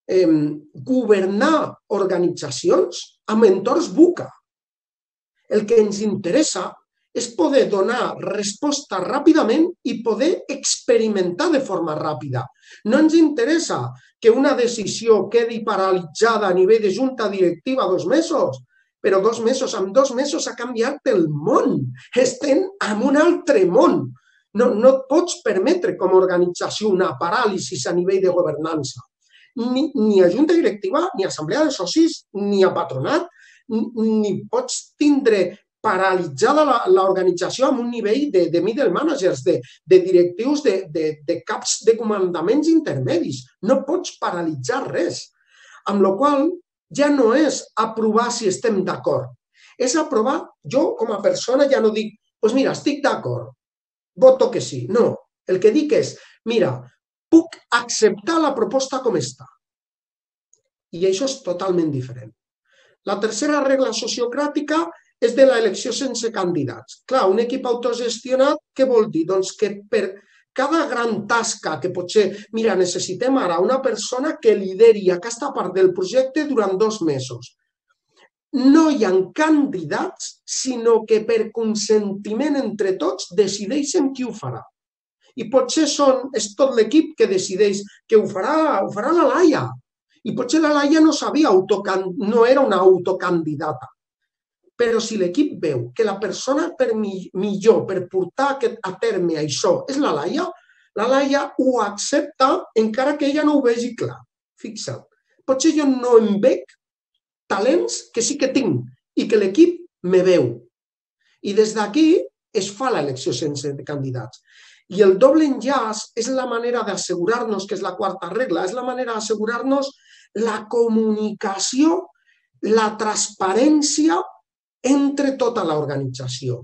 [SPEAKER 2] governar organitzacions amb entorns VUCA. El que ens interessa és poder donar resposta ràpidament i poder experimentar de forma ràpida. No ens interessa que una decisió quedi paralitzada a nivell de junta directiva 2 mesos, però en 2 mesos ha canviat el món. Estem en un altre món. No et pots permetre com a organització una paràlisi a nivell de governança. Ni a junta directiva, ni a assemblea de socis, ni a patronat, ni pots tindre paralitzada l'organització amb un nivell de middle managers, de directius, de caps de comandaments intermedis. No pots paralitzar res. Amb la qual cosa ja no és aprovar si estem d'acord. És aprovar, jo com a persona ja no dic, doncs mira, estic d'acord, voto que sí. No, el que dic és, mira, puc acceptar la proposta com està. I això és totalment diferent. La tercera regla sociocràtica és de l'elecció sense candidats. Clar, un equip autogestionat, què vol dir? Doncs que per cada gran tasca que potser, mira, necessitem ara una persona que lideri aquesta part del projecte durant 2 mesos. No hi ha candidats, sinó que per consentiment entre tots decideixen qui ho farà. I potser és tot l'equip que decideix que ho farà la Laia. I potser la Laia no era una autocandidata. Però si l'equip veu que la persona millor per portar a terme això és la Laia ho accepta encara que ella no ho vegi clar. Fixa't, potser jo no em veig talents que sí que tinc i que l'equip me veu. I des d'aquí es fa l'elecció sense candidats. I el doble enllaç és la manera d'assegurar-nos, que és la quarta regla, és la manera d'assegurar-nos la comunicació, la transparència entre tota l'organització.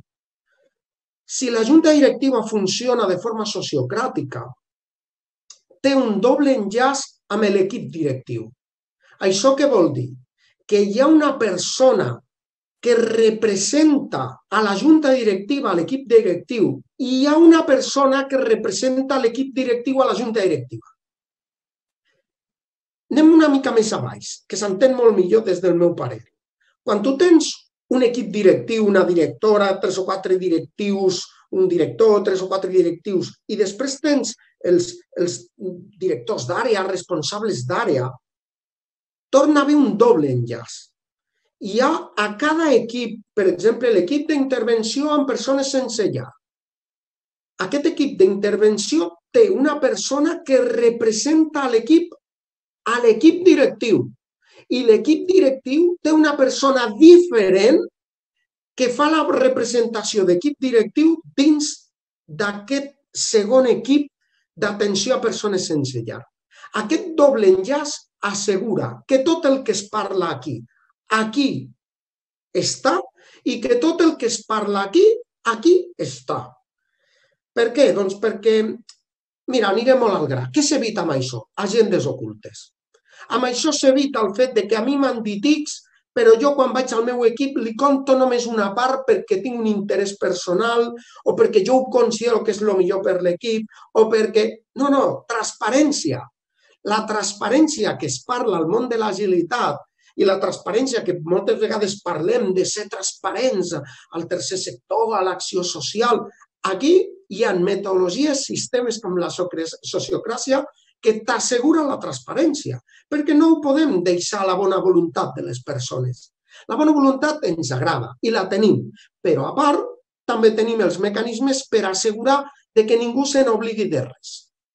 [SPEAKER 2] Si la junta directiva funciona de forma sociocràtica, té un doble enllaç amb l'equip directiu. Això què vol dir? Que hi ha una persona que representa a la junta directiva, a l'equip directiu, i hi ha una persona que representa l'equip directiu a la junta directiva. Anem una mica més a baix, que s'entén molt millor des del meu parer. Quan tu tens un equip directiu, una directora, 3 o 4 directius, un director, 3 o 4 directius, i després tens els directors d'àrea, responsables d'àrea, torna a haver un doble enllaç. Hi ha a cada equip, per exemple, l'equip d'intervenció amb persones sense llar. Aquest equip d'intervenció té una persona que representa a l'equip directiu. I l'equip directiu té una persona diferent que fa la representació d'equip directiu dins d'aquest segon equip d'atenció a persones sense llar. Aquest doble enllaç assegura que tot el que es parla aquí està, i que tot el que es parla aquí està. Per què? Doncs perquè, mira, aniré molt al gra. Què s'evita amb això? Agendes ocultes. Amb això s'evita el fet que a mi m'han dit X, però jo quan vaig al meu equip li conto només una part perquè tinc un interès personal o perquè jo ho considero que és el millor per l'equip o perquè... No, transparència. La transparència que es parla al món de l'agilitat i la transparència que moltes vegades parlem de ser transparents al tercer sector, a l'acció social, aquí hi ha metodologies, sistemes com la sociocràcia que t'assegura la transparència, perquè no ho podem deixar a la bona voluntat de les persones. La bona voluntat ens agrada i la tenim, però a part també tenim els mecanismes per assegurar que ningú se n'oblidi de res.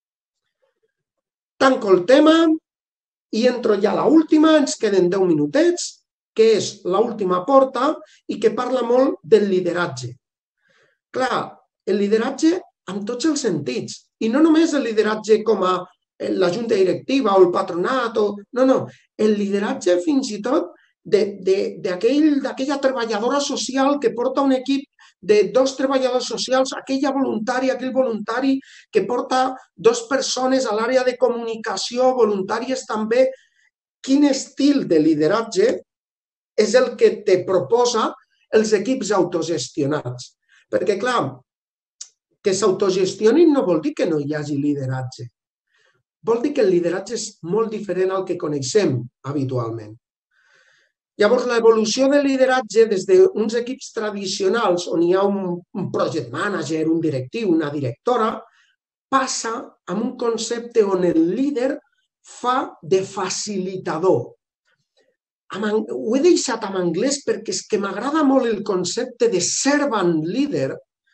[SPEAKER 2] Tanco el tema i entro ja a l'última, ens queden 10 minutets, que és l'última porta i que parla molt del lideratge. Clar, el lideratge en tots els sentits, i no només el lideratge com a la junta directiva o el patronat, no, el lideratge fins i tot d'aquella treballadora social que porta un equip de 2 treballadors socials, aquell voluntari que porta 2 persones a l'àrea de comunicació, voluntàries també. Quin estil de lideratge és el que te proposa els equips autogestionats? Perquè, clar, que s'autogestionin no vol dir que no hi hagi lideratge. Vol dir que el lideratge és molt diferent al que coneixem habitualment. Llavors, l'evolució del lideratge des d'uns equips tradicionals on hi ha un project manager, un directiu, una directora, passa a un concepte on el líder fa de facilitador. Ho he deixat en anglès perquè és que m'agrada molt el concepte de servant leader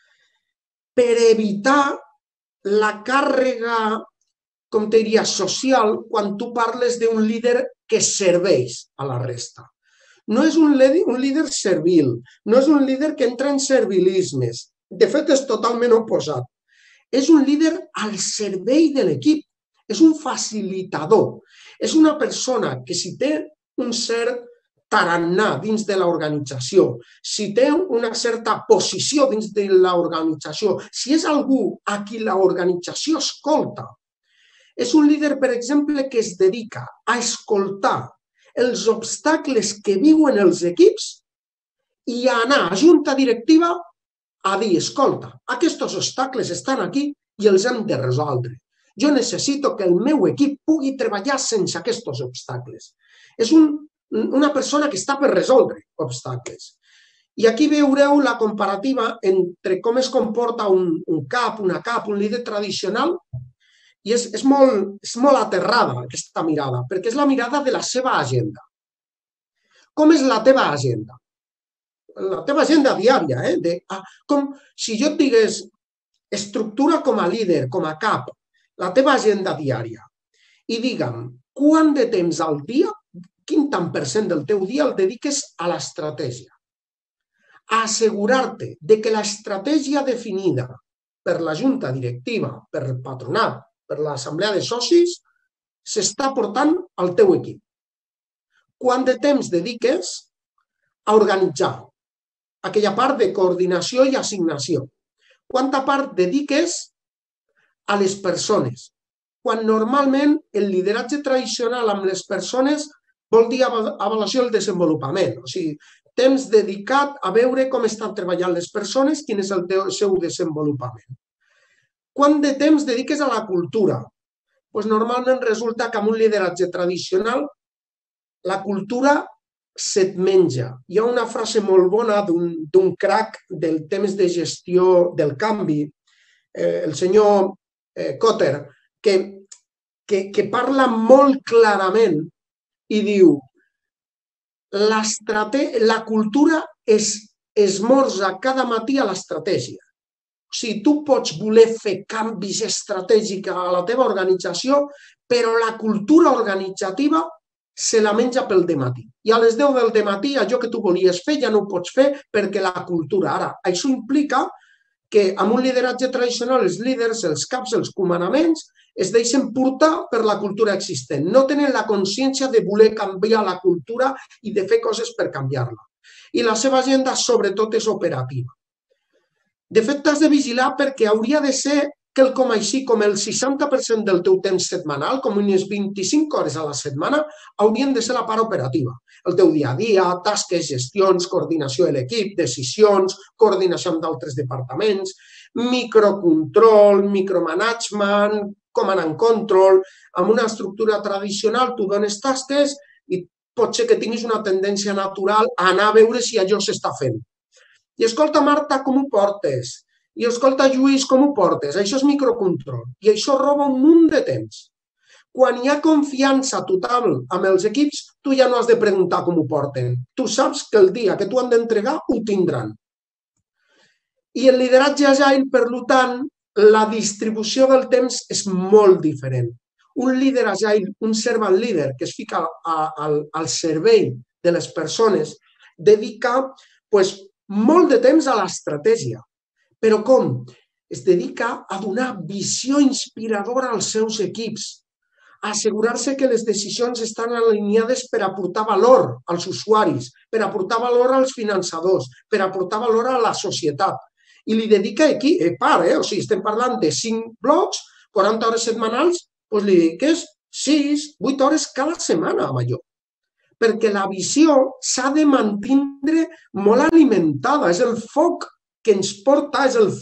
[SPEAKER 2] per evitar la càrrega, com te diria, social quan tu parles d'un líder que serveix a la resta. No és un líder servil, no és un líder que entra en servilismes. De fet, és totalment oposat. És un líder al servei de l'equip, és un facilitador. És una persona que si té un cert tarannà dins de l'organització, si té una certa posició dins de l'organització, si és algú a qui l'organització escolta, és un líder, per exemple, que es dedica a escoltar els obstacles que viuen els equips i a anar a junta directiva a dir, escolta, aquests obstacles estan aquí i els hem de resoldre. Jo necessito que el meu equip pugui treballar sense aquests obstacles. És una persona que està per resoldre obstacles. I aquí veureu la comparativa entre com es comporta un cap, una cap, un líder tradicional. I és molt aterrada aquesta mirada, perquè és la mirada de la seva agenda. Com és la teva agenda? La teva agenda diària. Com si jo et digués estructura com a líder, com a cap, la teva agenda diària i digue'm quant de temps al dia, quin tant per cent del teu dia el dediques a l'estratègia. A assegurar-te que l'estratègia definida per la junta directiva, per el patronat, per l'assemblea de socis, s'està portant al teu equip. Quant de temps dediques a organitzar aquella part de coordinació i assignació? Quanta part dediques a les persones? Quan normalment el lideratge tradicional amb les persones vol dir avaluació del desenvolupament. O sigui, temps dedicat a veure com estan treballant les persones, quin és el seu desenvolupament. Quant de temps dediques a la cultura? Normalment resulta que amb un lideratge tradicional la cultura se't menja. Hi ha una frase molt bona d'un crac del temps de gestió del canvi, el senyor Kotter, que parla molt clarament i diu la cultura esmorza cada matí a l'estratègia. O sigui, tu pots voler fer canvis estratègics a la teva organització, però la cultura organitzativa se la menja pel dematí. I a les 10 del dematí allò que tu volies fer ja no ho pots fer perquè la cultura... Ara, això implica que amb un lideratge tradicional els líders, els caps, els comandaments es deixen portar per la cultura existent. No tenen la consciència de voler canviar la cultura i de fer coses per canviar-la. I la seva agenda, sobretot, és operativa. De fet, t'has de vigilar perquè hauria de ser quelcom així com el 60% del teu temps setmanal, com unes 25 hores a la setmana, haurien de ser la part operativa. El teu dia a dia, tasques, gestions, coordinació de l'equip, decisions, coordinació amb d'altres departaments, microcontrol, micromanagement, command and control. Amb una estructura tradicional tu dones tasques i pot ser que tinguis una tendència natural a anar a veure si allò s'està fent. I escolta, Marta, com ho portes? I escolta, Lluís, com ho portes? Això és microcontrol. I això roba un munt de temps. Quan hi ha confiança total amb els equips, tu ja no has de preguntar com ho porten. Tu saps que el dia que tu han d'entregar ho tindran. I el lideratge agile, per tant, la distribució del temps és molt diferent. Un líder agile, un servant líder que es fica al servei de les persones, dedica molt de temps a l'estratègia. Però com? Es dedica a donar visió inspiradora als seus equips, a assegurar-se que les decisions estan alineades per aportar valor als usuaris, per aportar valor als finançadors, per aportar valor a la societat. I li dedica aquí, o sigui, estem parlant de 5 blocs, 40 hores setmanals, doncs li dediques 6, 8 hores cada setmana amb allò. Perquè la visió s'ha de mantindre molt alimentada, és el foc que ens porta, és el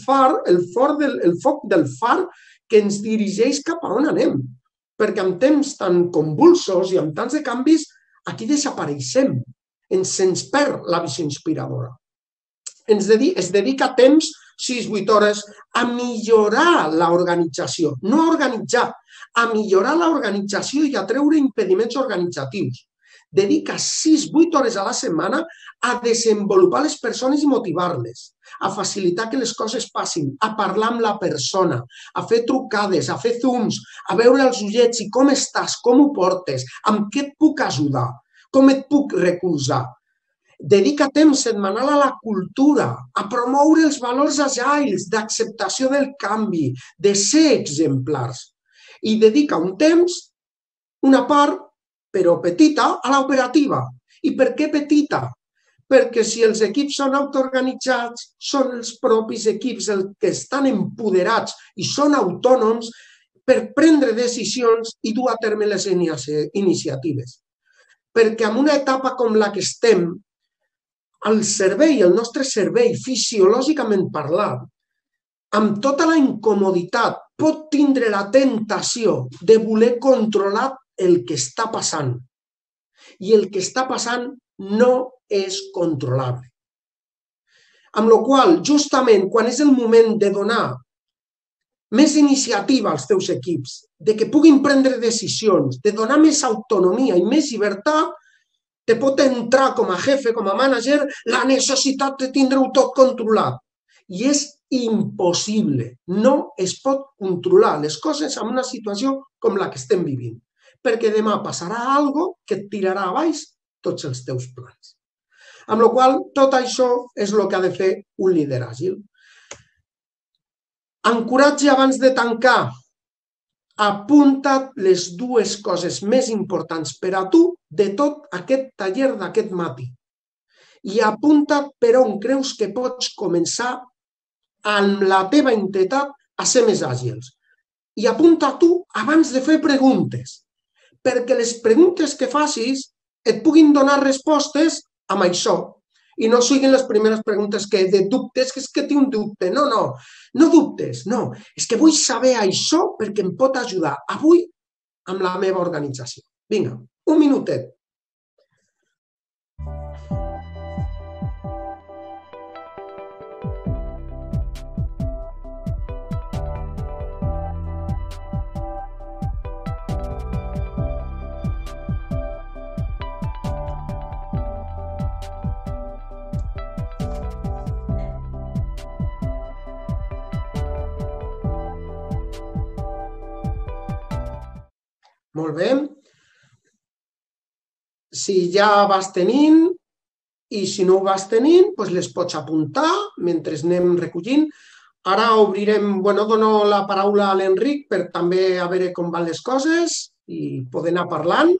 [SPEAKER 2] foc del far que ens dirigeix cap a on anem. Perquè en temps tan convulsos i amb tants de canvis, aquí desapareixem, se'ns perd la visió inspiradora. Es dedica temps, 6-8 hores, a millorar l'organització, no a organitzar, a millorar l'organització i a treure impediments organitzatius. Dedica 6-8 hores a la setmana a desenvolupar les persones i motivar-les, a facilitar que les coses passin, a parlar amb la persona, a fer trucades, a fer zooms, a veure els ullets i com estàs, com ho portes, amb què et puc ajudar, com et puc recolzar. Dedica temps setmanal a la cultura, a promoure els valors agiles, d'acceptació del canvi, de ser exemplars. I dedica un temps, una part, però petita, a l'operativa. I per què petita? Perquè si els equips són autoorganitzats, són els propis equips els que estan empoderats i són autònoms per prendre decisions i dur a terme les iniciatives. Perquè en una etapa com la que estem, el cervell, el nostre cervell, fisiològicament parlant, amb tota la incomoditat, pot tindre la tentació de voler controlar el que està passant. I el que està passant no és controlable. Amb la qual cosa, justament quan és el moment de donar més iniciativa als teus equips, de que puguin prendre decisions, de donar més autonomia i més llibertat, te pot entrar com a jefe, com a mànager, la necessitat de tindre-ho tot controlat. I és impossible. No es pot controlar les coses en una situació com la que estem vivint. Perquè demà passarà alguna cosa que et tirarà a baix tots els teus plans. Amb la qual cosa, tot això és el que ha de fer un líder àgil. Encoratge abans de tancar. Apunta't les 2 coses més importants per a tu de tot aquest taller d'aquest matí. I apunta't per on creus que pots començar amb la teva entitat a ser més àgils. I apunta tu abans de fer preguntes, perquè les preguntes que facis et puguin donar respostes amb això. I no siguin les primeres preguntes que de dubtes, que és que tinc un dubte. No dubtes, no. És que vull saber això perquè em pot ajudar avui amb la meva organització. Vinga, un minutet. Molt bé. Si ja vas tenint i si no ho vas tenint, doncs les pots apuntar mentre anem recollint. Ara obrirem, dono la paraula a l'Enric per també a veure com van les coses i poder anar parlant.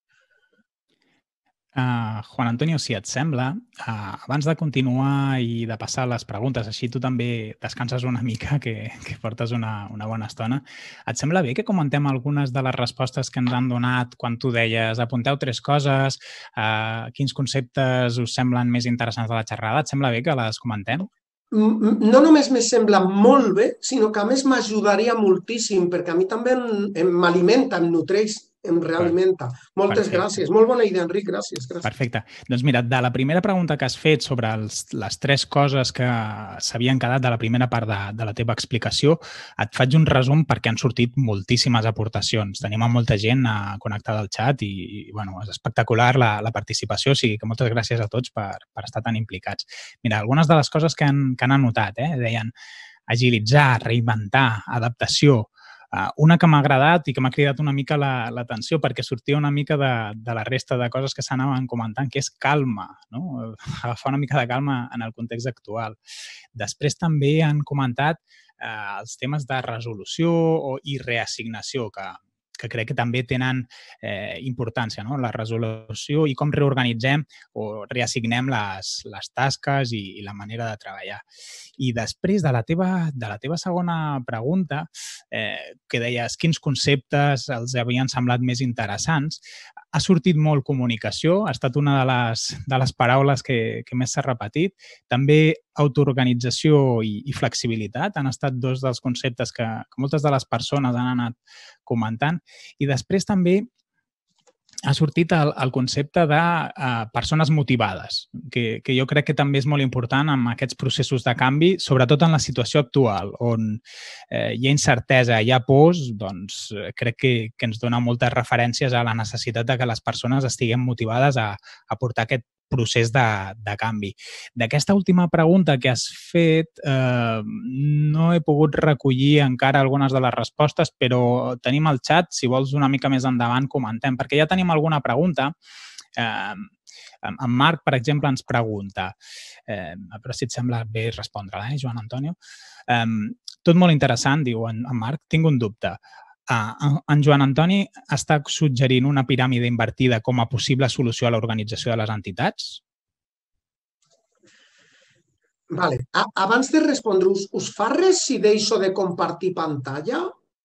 [SPEAKER 1] Juan Antonio, si et sembla, abans de continuar i de passar les preguntes, així tu també descanses una mica, que portes una bona estona, et sembla bé que comentem algunes de les respostes que ens han donat quan tu deies apunteu 3 coses, quins conceptes us semblen més interessants de la xerrada? Et sembla bé que les comentem?
[SPEAKER 2] No només me sembla molt bé, sinó que a més m'ajudaria moltíssim, perquè a mi també m'alimenta, em nutreix em realimenta. Moltes gràcies. Molt bona idea, Enric. Gràcies.
[SPEAKER 1] Perfecte. Doncs mira, de la primera pregunta que has fet sobre les 3 coses que s'havien quedat de la primera part de la teva explicació, et faig un resum perquè han sortit moltíssimes aportacions. Tenim molta gent connectada al xat i bueno, és espectacular la participació, o sigui que moltes gràcies a tots per estar tan implicats. Mira, algunes de les coses que han anotat, deien agilitzar, reinventar, adaptació. Una que m'ha agradat i que m'ha cridat una mica l'atenció perquè sortia una mica de la resta de coses que s'anaven comentant, que és calma, no? Agafar una mica de calma en el context actual. Després també han comentat els temes de resolució i reassignació, que crec que també tenen importància, no? La resolució i com reorganitzem o reassignem les tasques i la manera de treballar. I després de la teva segona pregunta, que deies quins conceptes els havien semblat més interessants, ha sortit molt comunicació, ha estat una de les paraules que més s'ha repetit. També autoorganització i flexibilitat han estat 2 dels conceptes que moltes de les persones han anat comentant. I després també ha sortit el concepte de persones motivades, que jo crec que també és molt important en aquests processos de canvi, sobretot en la situació actual, on hi ha incertesa, hi ha pors, doncs crec que ens dona moltes referències a la necessitat de que les persones estiguem motivades a portar aquest procés de canvi. D'aquesta última pregunta que has fet, no he pogut recollir encara algunes de les respostes, però tenim el xat, si vols una mica més endavant comentem, perquè ja tenim alguna pregunta. En Marc, per exemple, ens pregunta, però si et sembla bé respondre-la, Joan Antonio. Tot molt interessant, diu en Marc, tinc un dubte. En Joan Antoni està suggerint una piràmide invertida com a possible solució a l'organització de les entitats?
[SPEAKER 2] Vale. Abans de respondre-us, us fa res si deixo de compartir pantalla?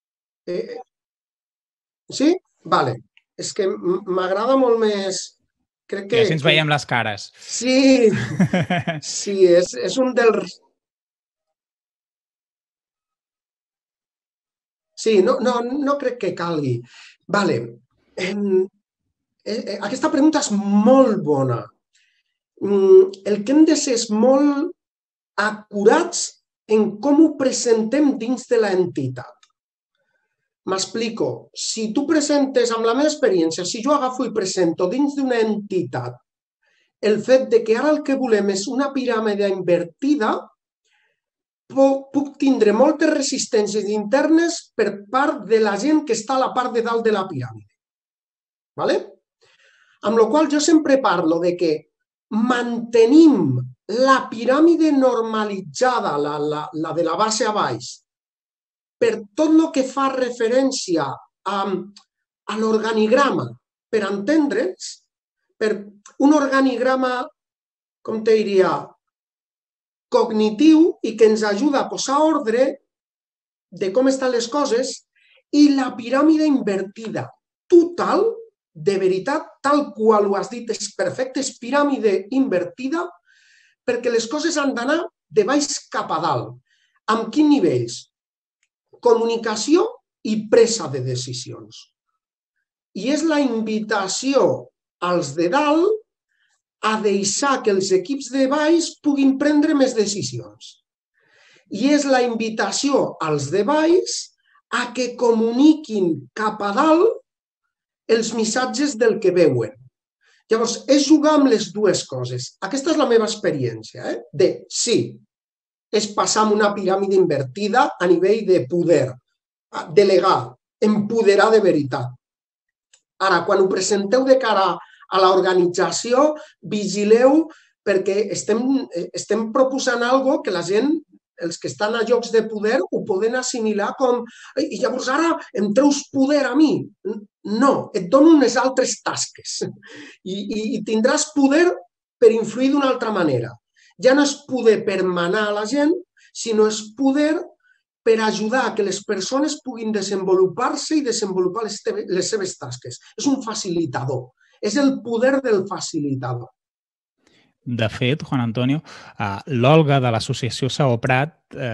[SPEAKER 2] Sí? Vale. És que m'agrada molt més... Crec que...
[SPEAKER 1] I així ens veiem les cares.
[SPEAKER 2] Sí, sí, és un dels... Sí, no crec que calgui. Vale. Aquesta pregunta és molt bona. El que hem de ser és molt acurats en com ho presentem dins de l'entitat. M'explico. Si tu presentes, amb la meva experiència, si jo agafo i presento dins d'una entitat el fet de que ara el que volem és una piràmide invertida, puc tindre moltes resistències internes per part de la gent que està a la part de dalt de la piràmide. ¿Vale? Amb la qual jo sempre parlo de que mantenim la piràmide normalitzada, la de la base a baix, per tot el que fa referència a l'organigrama, per entendre'ns, per un organigrama, com te diria, cognitiu i que ens ajuda a posar ordre de com estan les coses, i la piràmide invertida total, de veritat, tal qual ho has dit, és perfecte, és piràmide invertida, perquè les coses han d'anar de baix cap a dalt. Amb quins nivells? Comunicació i presa de decisions. I és la invitació als de dalt a deixar que els equips de baix puguin prendre més decisions. I és la invitació als de baix a que comuniquin cap a dalt els missatges del que veuen. Llavors, és jugar amb les dues coses. Aquesta és la meva experiència, de sí, és passar amb una piràmide invertida a nivell de poder, delegar, empoderar de veritat. Ara, quan ho presenteu de cara a l'organització, vigileu perquè estem proposant alguna cosa que la gent, els que estan a llocs de poder, ho poden assimilar com i llavors ara em treus poder a mi. No, et dono unes altres tasques i tindràs poder per influir d'una altra manera. Ja no és poder per manar a la gent, sinó és poder per ajudar que les persones puguin desenvolupar-se i desenvolupar les seves tasques. És un facilitador. És el poder del facilitador.
[SPEAKER 1] De fet, Juan Antonio, l'Olga de l'associació Saó Prat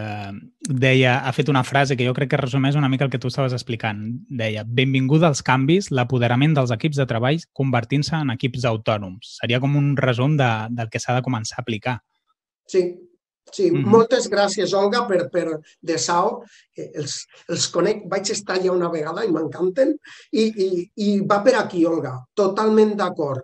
[SPEAKER 1] ha fet una frase que jo crec que resumeix una mica el que tu estaves explicant. Deia, benvinguda als canvis, l'apoderament dels equips de treball convertint-se en equips autònoms. Seria com un resum del que s'ha de començar a aplicar.
[SPEAKER 2] Sí, moltes gràcies, Olga, de Sao. Els conec, vaig estar allà una vegada i m'encanten. I va per aquí, Olga, totalment d'acord.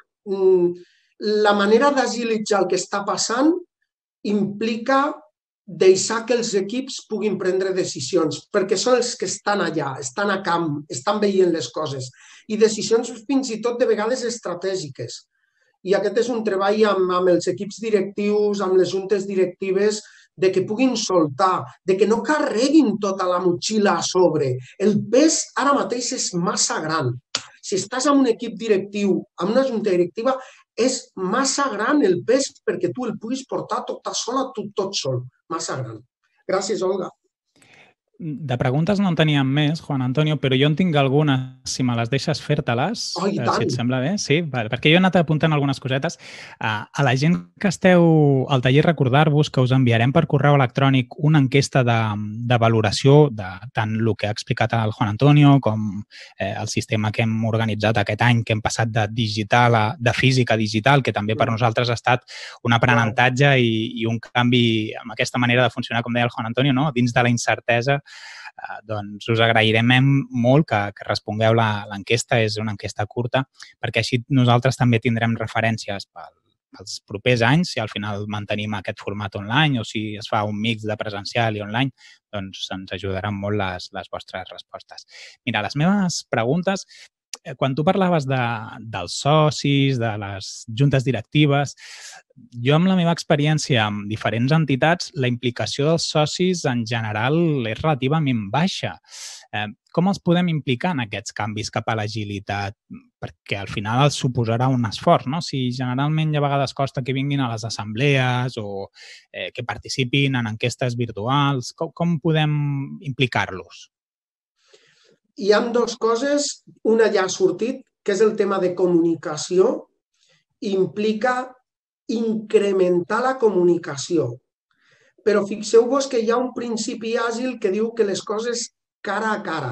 [SPEAKER 2] La manera d'agilitzar el que està passant implica deixar que els equips puguin prendre decisions, perquè són els que estan allà, estan a camp, estan veient les coses. I decisions fins i tot de vegades estratègiques. I aquest és un treball amb els equips directius, amb les juntes directives, de que puguin soltar, de que no carreguin tota la motxilla a sobre. El pes ara mateix és massa gran. Si estàs en un equip directiu, en una junta directiva, és massa gran el pes perquè tu el puguis portar tota sola, tot sol. Massa gran. Gràcies, Olga.
[SPEAKER 1] De preguntes no en teníem més, Juan Antonio, però jo en tinc algunes, si me les deixes fer-te-les,
[SPEAKER 2] Oh, i tant.
[SPEAKER 1] si et sembla bé. Sí, perquè jo he anat apuntant algunes cosetes. A la gent que esteu al taller, recordar-vos que us enviarem per correu electrònic una enquesta de valoració de tant el que ha explicat el Juan Antonio com el sistema que hem organitzat aquest any, que hem passat de física a digital, que també per nosaltres ha estat un aprenentatge i un canvi amb aquesta manera de funcionar, com deia el Juan Antonio, no? Dins de la incertesa. Doncs us agrairem molt que respongueu l'enquesta. És una enquesta curta, perquè així nosaltres també tindrem referències pels propers anys, si al final mantenim aquest format online o si es fa un mix de presencial i online, doncs ens ajudaran molt les vostres respostes. Mira, les meves preguntes, quan tu parlaves dels socis, de les juntes directives, jo amb la meva experiència amb diferents entitats, la implicació dels socis en general és relativament baixa. Com els podem implicar en aquests canvis cap a l'agilitat? Perquè al final els suposarà un esforç, no? Si generalment a vegades costa que vinguin a les assemblees o que participin en enquestes virtuals, com podem implicar-los?
[SPEAKER 2] Hi ha dues coses, una ja ha sortit, que és el tema de comunicació, implica incrementar la comunicació. Però fixeu-vos que hi ha un principi àgil que diu que les coses cara a cara.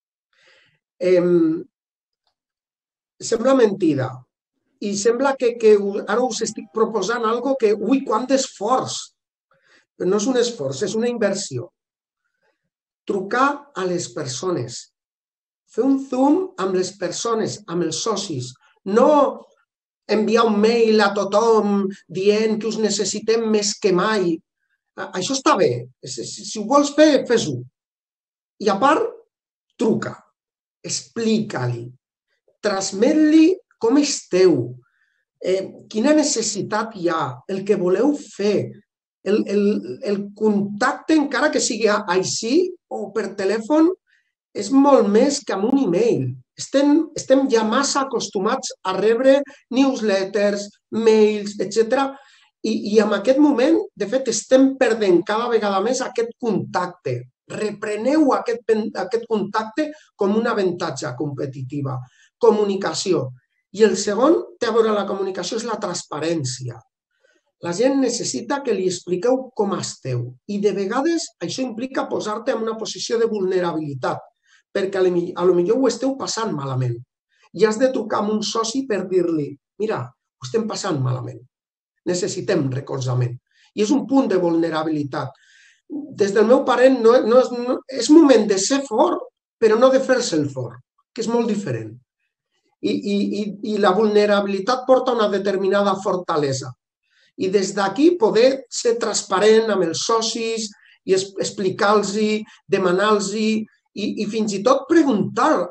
[SPEAKER 2] Sembla mentida i sembla que ara us estic proposant alguna cosa que, ui, quant d'esforç! Però no és un esforç, és una inversió. Trucar a les persones. Fer un Zoom amb les persones, amb els socis. No enviar un mail a tothom dient que us necessitem més que mai. Això està bé. Si ho vols fer, fes-ho. I a part, truca. Explica-li. Transmet-li com esteu. Quina necessitat hi ha. El que voleu fer. El contacte, encara que sigui així o per telèfon, és molt més que amb un e-mail. Estem ja massa acostumats a rebre newsletters, mails, etc. I en aquest moment, de fet, estem perdent cada vegada més aquest contacte. Repreneu aquest contacte com un avantatge competitiva. Comunicació. I el segon, té a veure amb la comunicació, és la transparència. La gent necessita que li expliqueu com esteu. I de vegades això implica posar-te en una posició de vulnerabilitat, perquè potser ho esteu passant malament. I has de trucar amb un soci per dir-li, mira, ho estem passant malament, necessitem recolzament. I és un punt de vulnerabilitat. Des del meu parer, és moment de ser fort, però no de fer-se el fort, que és molt diferent. I la vulnerabilitat porta una determinada fortalesa. I des d'aquí poder ser transparent amb els socis i explicar-los, demanar-los i fins i tot preguntar,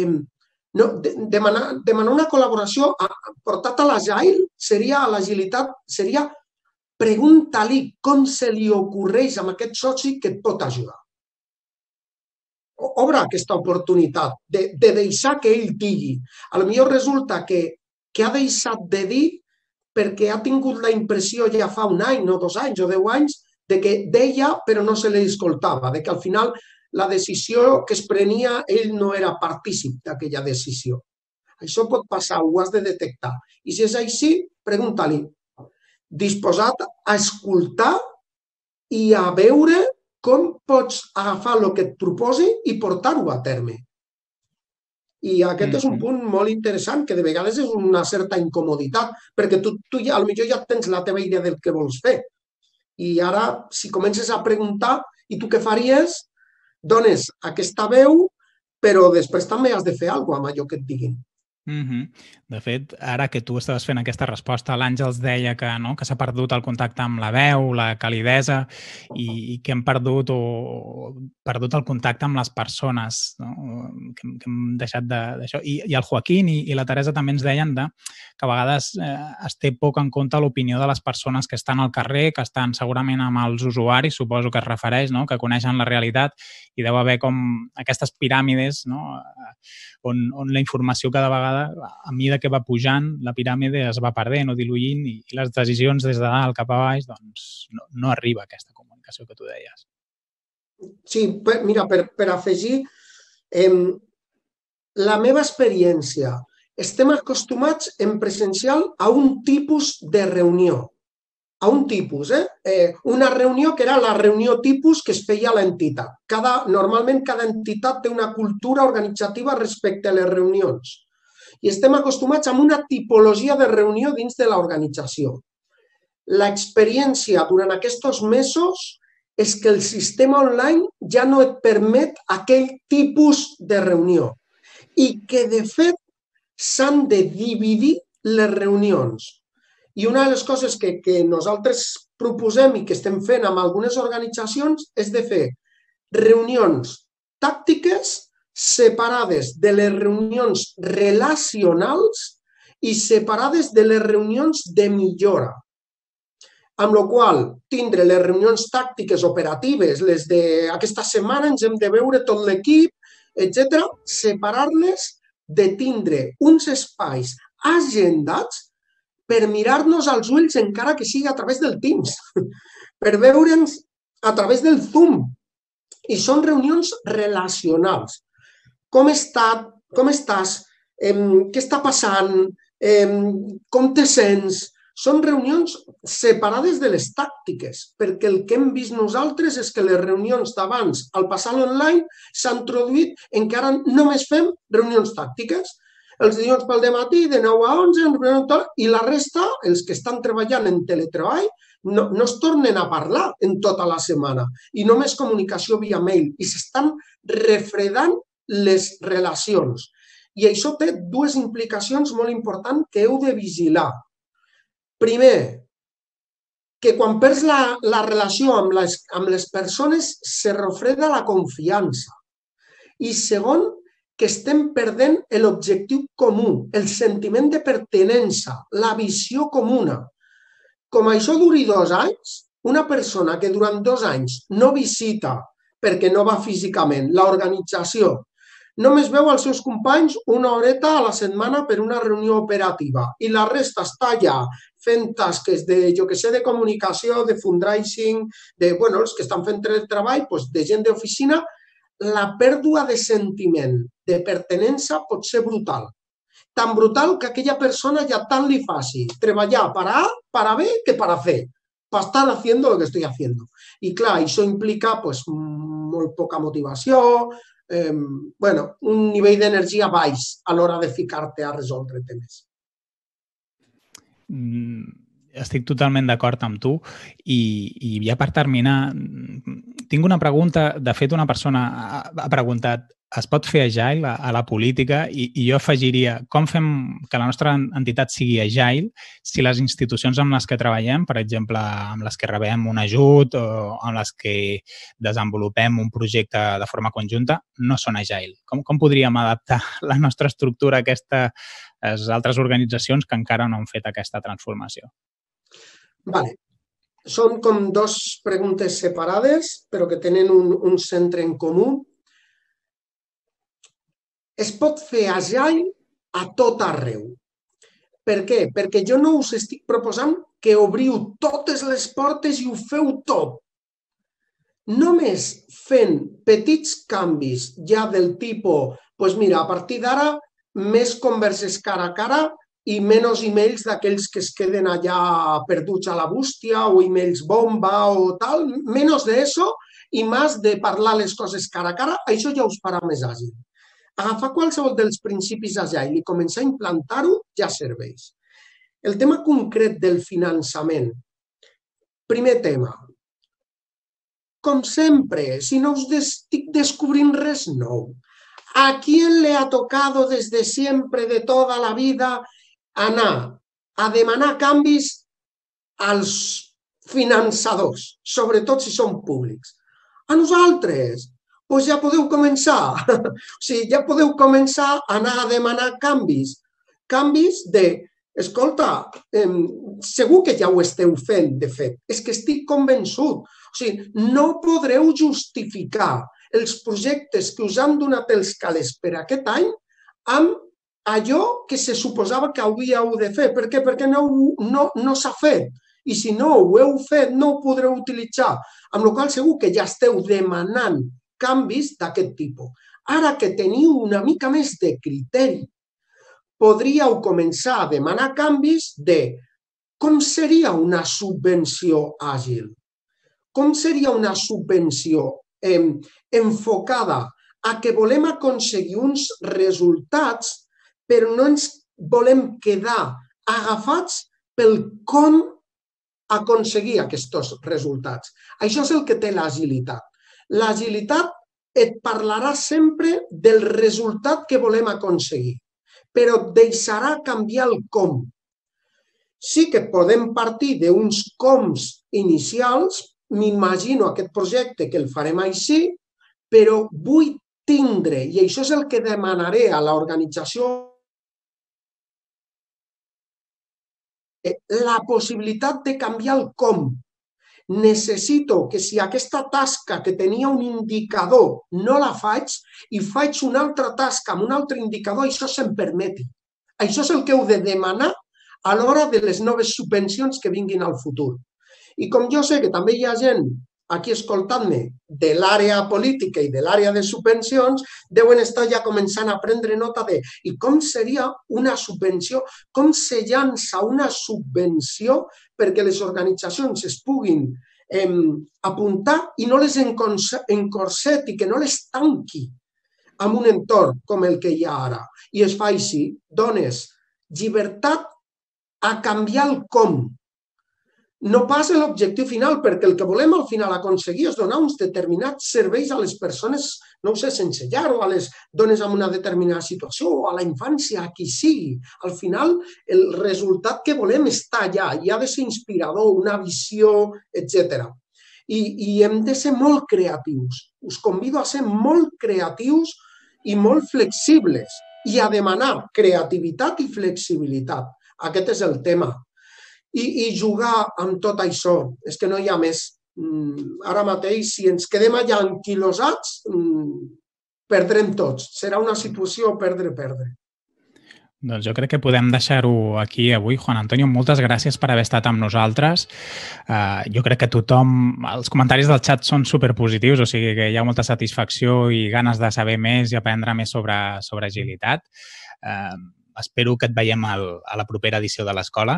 [SPEAKER 2] demanar una col·laboració portat a l'agile, a l'agilitat, seria preguntar-li com se li ocorreix amb aquest soci que et pot ajudar. Obre aquesta oportunitat de deixar que ell digui. Potser resulta que ha deixat de dir perquè ha tingut la impressió ja fa un any, o 2 anys, o 10 anys, de que deia però no se li escoltava, de que al final la decisió que es prenia ell no era partícip d'aquella decisió. Això pot passar, ho has de detectar. I si és així, pregunta-li. disposat a escoltar i a veure com pots agafar el que et proposi i portar-ho a terme. I aquest és un punt molt interessant, que de vegades és una certa incomoditat, perquè tu ja, potser ja tens la teva idea del que vols fer. I ara, si comences a preguntar, i tu què faries? Dones aquesta veu, però després també has de fer alguna cosa amb allò que et diguin.
[SPEAKER 1] De fet, ara que tu estaves fent aquesta resposta, l'Àngels deia que s'ha perdut el contacte amb la veu, la calidesa, i que hem perdut el contacte amb les persones, que hem deixat d'això. I el Joaquín i la Teresa també ens deien que a vegades es té poc en compte l'opinió de les persones que estan al carrer, que estan segurament amb els usuaris, suposo que es refereix, que coneixen la realitat, i deu haver com aquestes piràmides on la informació cada vegada, a mesura que va pujant, la piràmide es va perdent o diluint, i les decisions des de dalt cap a baix, doncs no arriba aquesta comunicació que tu deies.
[SPEAKER 2] Sí, mira, per afegir, la meva experiència, estem acostumats en presencial a un tipus de reunió, una reunió que era la reunió tipus que es feia a l'entitat. Normalment cada entitat té una cultura organitzativa respecte a les reunions. I estem acostumats a una tipologia de reunió dins de l'organització. L'experiència durant aquests mesos és que el sistema online ja no et permet aquell tipus de reunió i que, de fet, s'han de dividir les reunions. I una de les coses que nosaltres proposem i que estem fent amb algunes organitzacions és de fer reunions tàctiques separades de les reunions relacionals i separades de les reunions de millora. Amb la qual cosa, tindre les reunions tàctiques operatives, les d'aquesta setmana ens hem de veure tot l'equip, etc., separar-les de tindre uns espais agendats per mirar-nos als ulls, encara que sigui a través del Teams, per veure'ns a través del Zoom. I són reunions relacionals. Com estàs? Què està passant? Com te sents? Són reunions separades de les tàctiques, perquè el que hem vist nosaltres és que les reunions d'abans, al passar l'online, s'han introduït en què ara només fem reunions tàctiques. Els dilluns pel dematí, de 9 a 11, i la resta, els que estan treballant en teletreball, no es tornen a parlar en tota la setmana i només comunicació via mail i s'estan refredant les relacions. I això té dues implicacions molt importants que heu de vigilar. Primer, que quan perds la relació amb les persones se refreda la confiança. I segon, que estem perdent l'objectiu comú, el sentiment de pertinença, la visió comuna. Com això duri 2 anys, una persona que durant 2 anys no visita, perquè no va físicament, l'organització, només veu els seus companys una horeta a la setmana per una reunió operativa i la resta està allà fent tasques de comunicació, de fundraising, els que estan fent treball, de gent d'oficina, la pèrdua de sentiment de pertinença pot ser brutal. Tan brutal que aquella persona ja tant li faci treballar para B que para C, para estar haciendo lo que estoy haciendo. I clar, això implica molt poca motivació, un nivell d'energia baix a l'hora de ficar-te a resoldre temes.
[SPEAKER 1] Estic totalment d'acord amb tu i ja per terminar, tinc una pregunta. De fet, una persona ha preguntat: es pot fer agile a la política? I jo afegiria: com fem que la nostra entitat sigui agile si les institucions amb les que treballem, per exemple, amb les que rebem un ajut o amb les que desenvolupem un projecte de forma conjunta, no són agile? Com podríem adaptar la nostra estructura a aquestes altres organitzacions que encara no han fet aquesta transformació?
[SPEAKER 2] Vale. Són com 2 preguntes separades, però que tenen un centre en comú. Es pot fer agile a tot arreu. Per què? Perquè jo no us estic proposant que obriu totes les portes i ho feu tot. Només fent petits canvis ja del tipus, mira, a partir d'ara, més converses cara a cara i menys emails d'aquells que es queden allà perduts a la bústia o emails bomba o tal, menys d'això i més de parlar les coses cara a cara, això ja us farà més àgil. Agafar qualsevol dels principis Agile i començar a implantar-ho ja serveix. El tema concret del finançament. Primer tema. Com sempre, si no us estic descobrint res nou, ¿a quién le ha tocado desde siempre, de toda la vida, anar a demanar canvis als finançadors, sobretot si són públics? A nosaltres. Doncs ja podeu començar. O sigui, ja podeu començar a anar a demanar canvis. Canvis de, escolta, segur que ja ho esteu fent, de fet. És que estic convençut. O sigui, no podreu justificar els projectes que us han donat els calés per aquest any amb allò que se suposava que hauríeu de fer. Per què? Perquè no s'ha fet. I si no ho heu fet, no ho podreu utilitzar. Amb la qual cosa segur que ja esteu demanant canvis d'aquest tipus. Ara que teniu una mica més de criteri, podríeu començar a demanar canvis de com seria una subvenció àgil? Com seria una subvenció enfocada a que volem aconseguir uns resultats, però no ens volem quedar agafats pel com aconseguir aquests resultats. Això és el que té l'agilitat. L'agilitat et parlarà sempre del resultat que volem aconseguir, però et deixarà canviar el com. Sí que podem partir d'uns coms inicials, m'imagino aquest projecte que el farem així, però vull tindre, i això és el que demanaré a l'organització, la possibilitat de canviar el com. Necessito que si aquesta tasca que tenia un indicador no la faig i faig una altra tasca amb un altre indicador, això se'm permeti. Això és el que heu de demanar a l'hora de les noves subvencions que vinguin al futur. I com jo sé que també hi ha gent aquí escoltant-me de l'àrea política i de l'àrea de subvencions, deuen estar ja començant a prendre nota de i com seria una subvenció, com se llança una subvenció perquè les organitzacions es puguin apuntar i no les encorseti, que no les tanqui en un entorn com el que hi ha ara. I es fa així, dones llibertat a canviar el com. No passa l'objectiu final, perquè el que volem al final aconseguir és donar uns determinats serveis a les persones, no ho sé, sense llar, o a les dones en una determinada situació, o a la infància, a qui sigui. Al final, el resultat que volem està allà, i ha de ser inspirador, una visió, etc. I hem de ser molt creatius. Us convido a ser molt creatius i molt flexibles, i a demanar creativitat i flexibilitat. Aquest és el tema. I jugar amb tot això. És que no hi ha més. Ara mateix, si ens quedem allà enquilosats, perdrem tots. Serà una situació perdre-perdre.
[SPEAKER 1] Doncs jo crec que podem deixar-ho aquí avui. Juan Antonio, moltes gràcies per haver estat amb nosaltres. Jo crec que tothom... Els comentaris del xat són superpositius, o sigui que hi ha molta satisfacció i ganes de saber més i aprendre més sobre agilitat. Espero que et veiem a la propera edició de l'escola.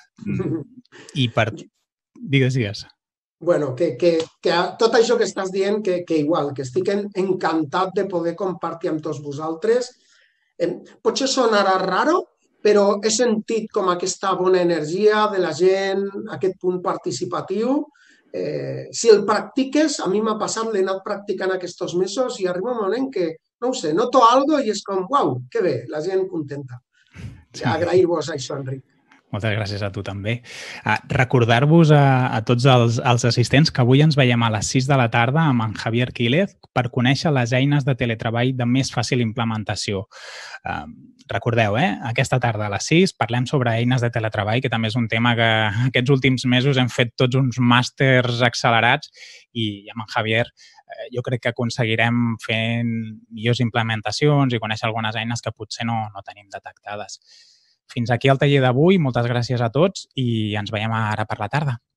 [SPEAKER 1] I per... Digues.
[SPEAKER 2] Bueno, que tot això que estàs dient, que igual, que estic encantat de poder compartir amb tots vosaltres. Potser sonarà raro, però he sentit com aquesta bona energia de la gent, aquest punt participatiu. Si el practiques, a mi m'ha passat, l'he anat practicant aquests mesos i arriba un moment que, no ho sé, noto alguna cosa i és com, uau, que bé, la gent contenta. Agrair-vos això, Enric.
[SPEAKER 1] Moltes gràcies a tu també. Recordar-vos a tots els assistents que avui ens veiem a les 6 de la tarda amb en Javier Quílez per conèixer les eines de teletreball de més fàcil implementació. Recordeu, aquesta tarda a les 6 parlem sobre eines de teletreball, que també és un tema que aquests últims mesos hem fet tots uns màsters accelerats i amb en Javier jo crec que aconseguirem fer millors implementacions i conèixer algunes eines que potser no tenim detectades. Fins aquí el taller d'avui. Moltes gràcies a tots i ens veiem ara per la tarda.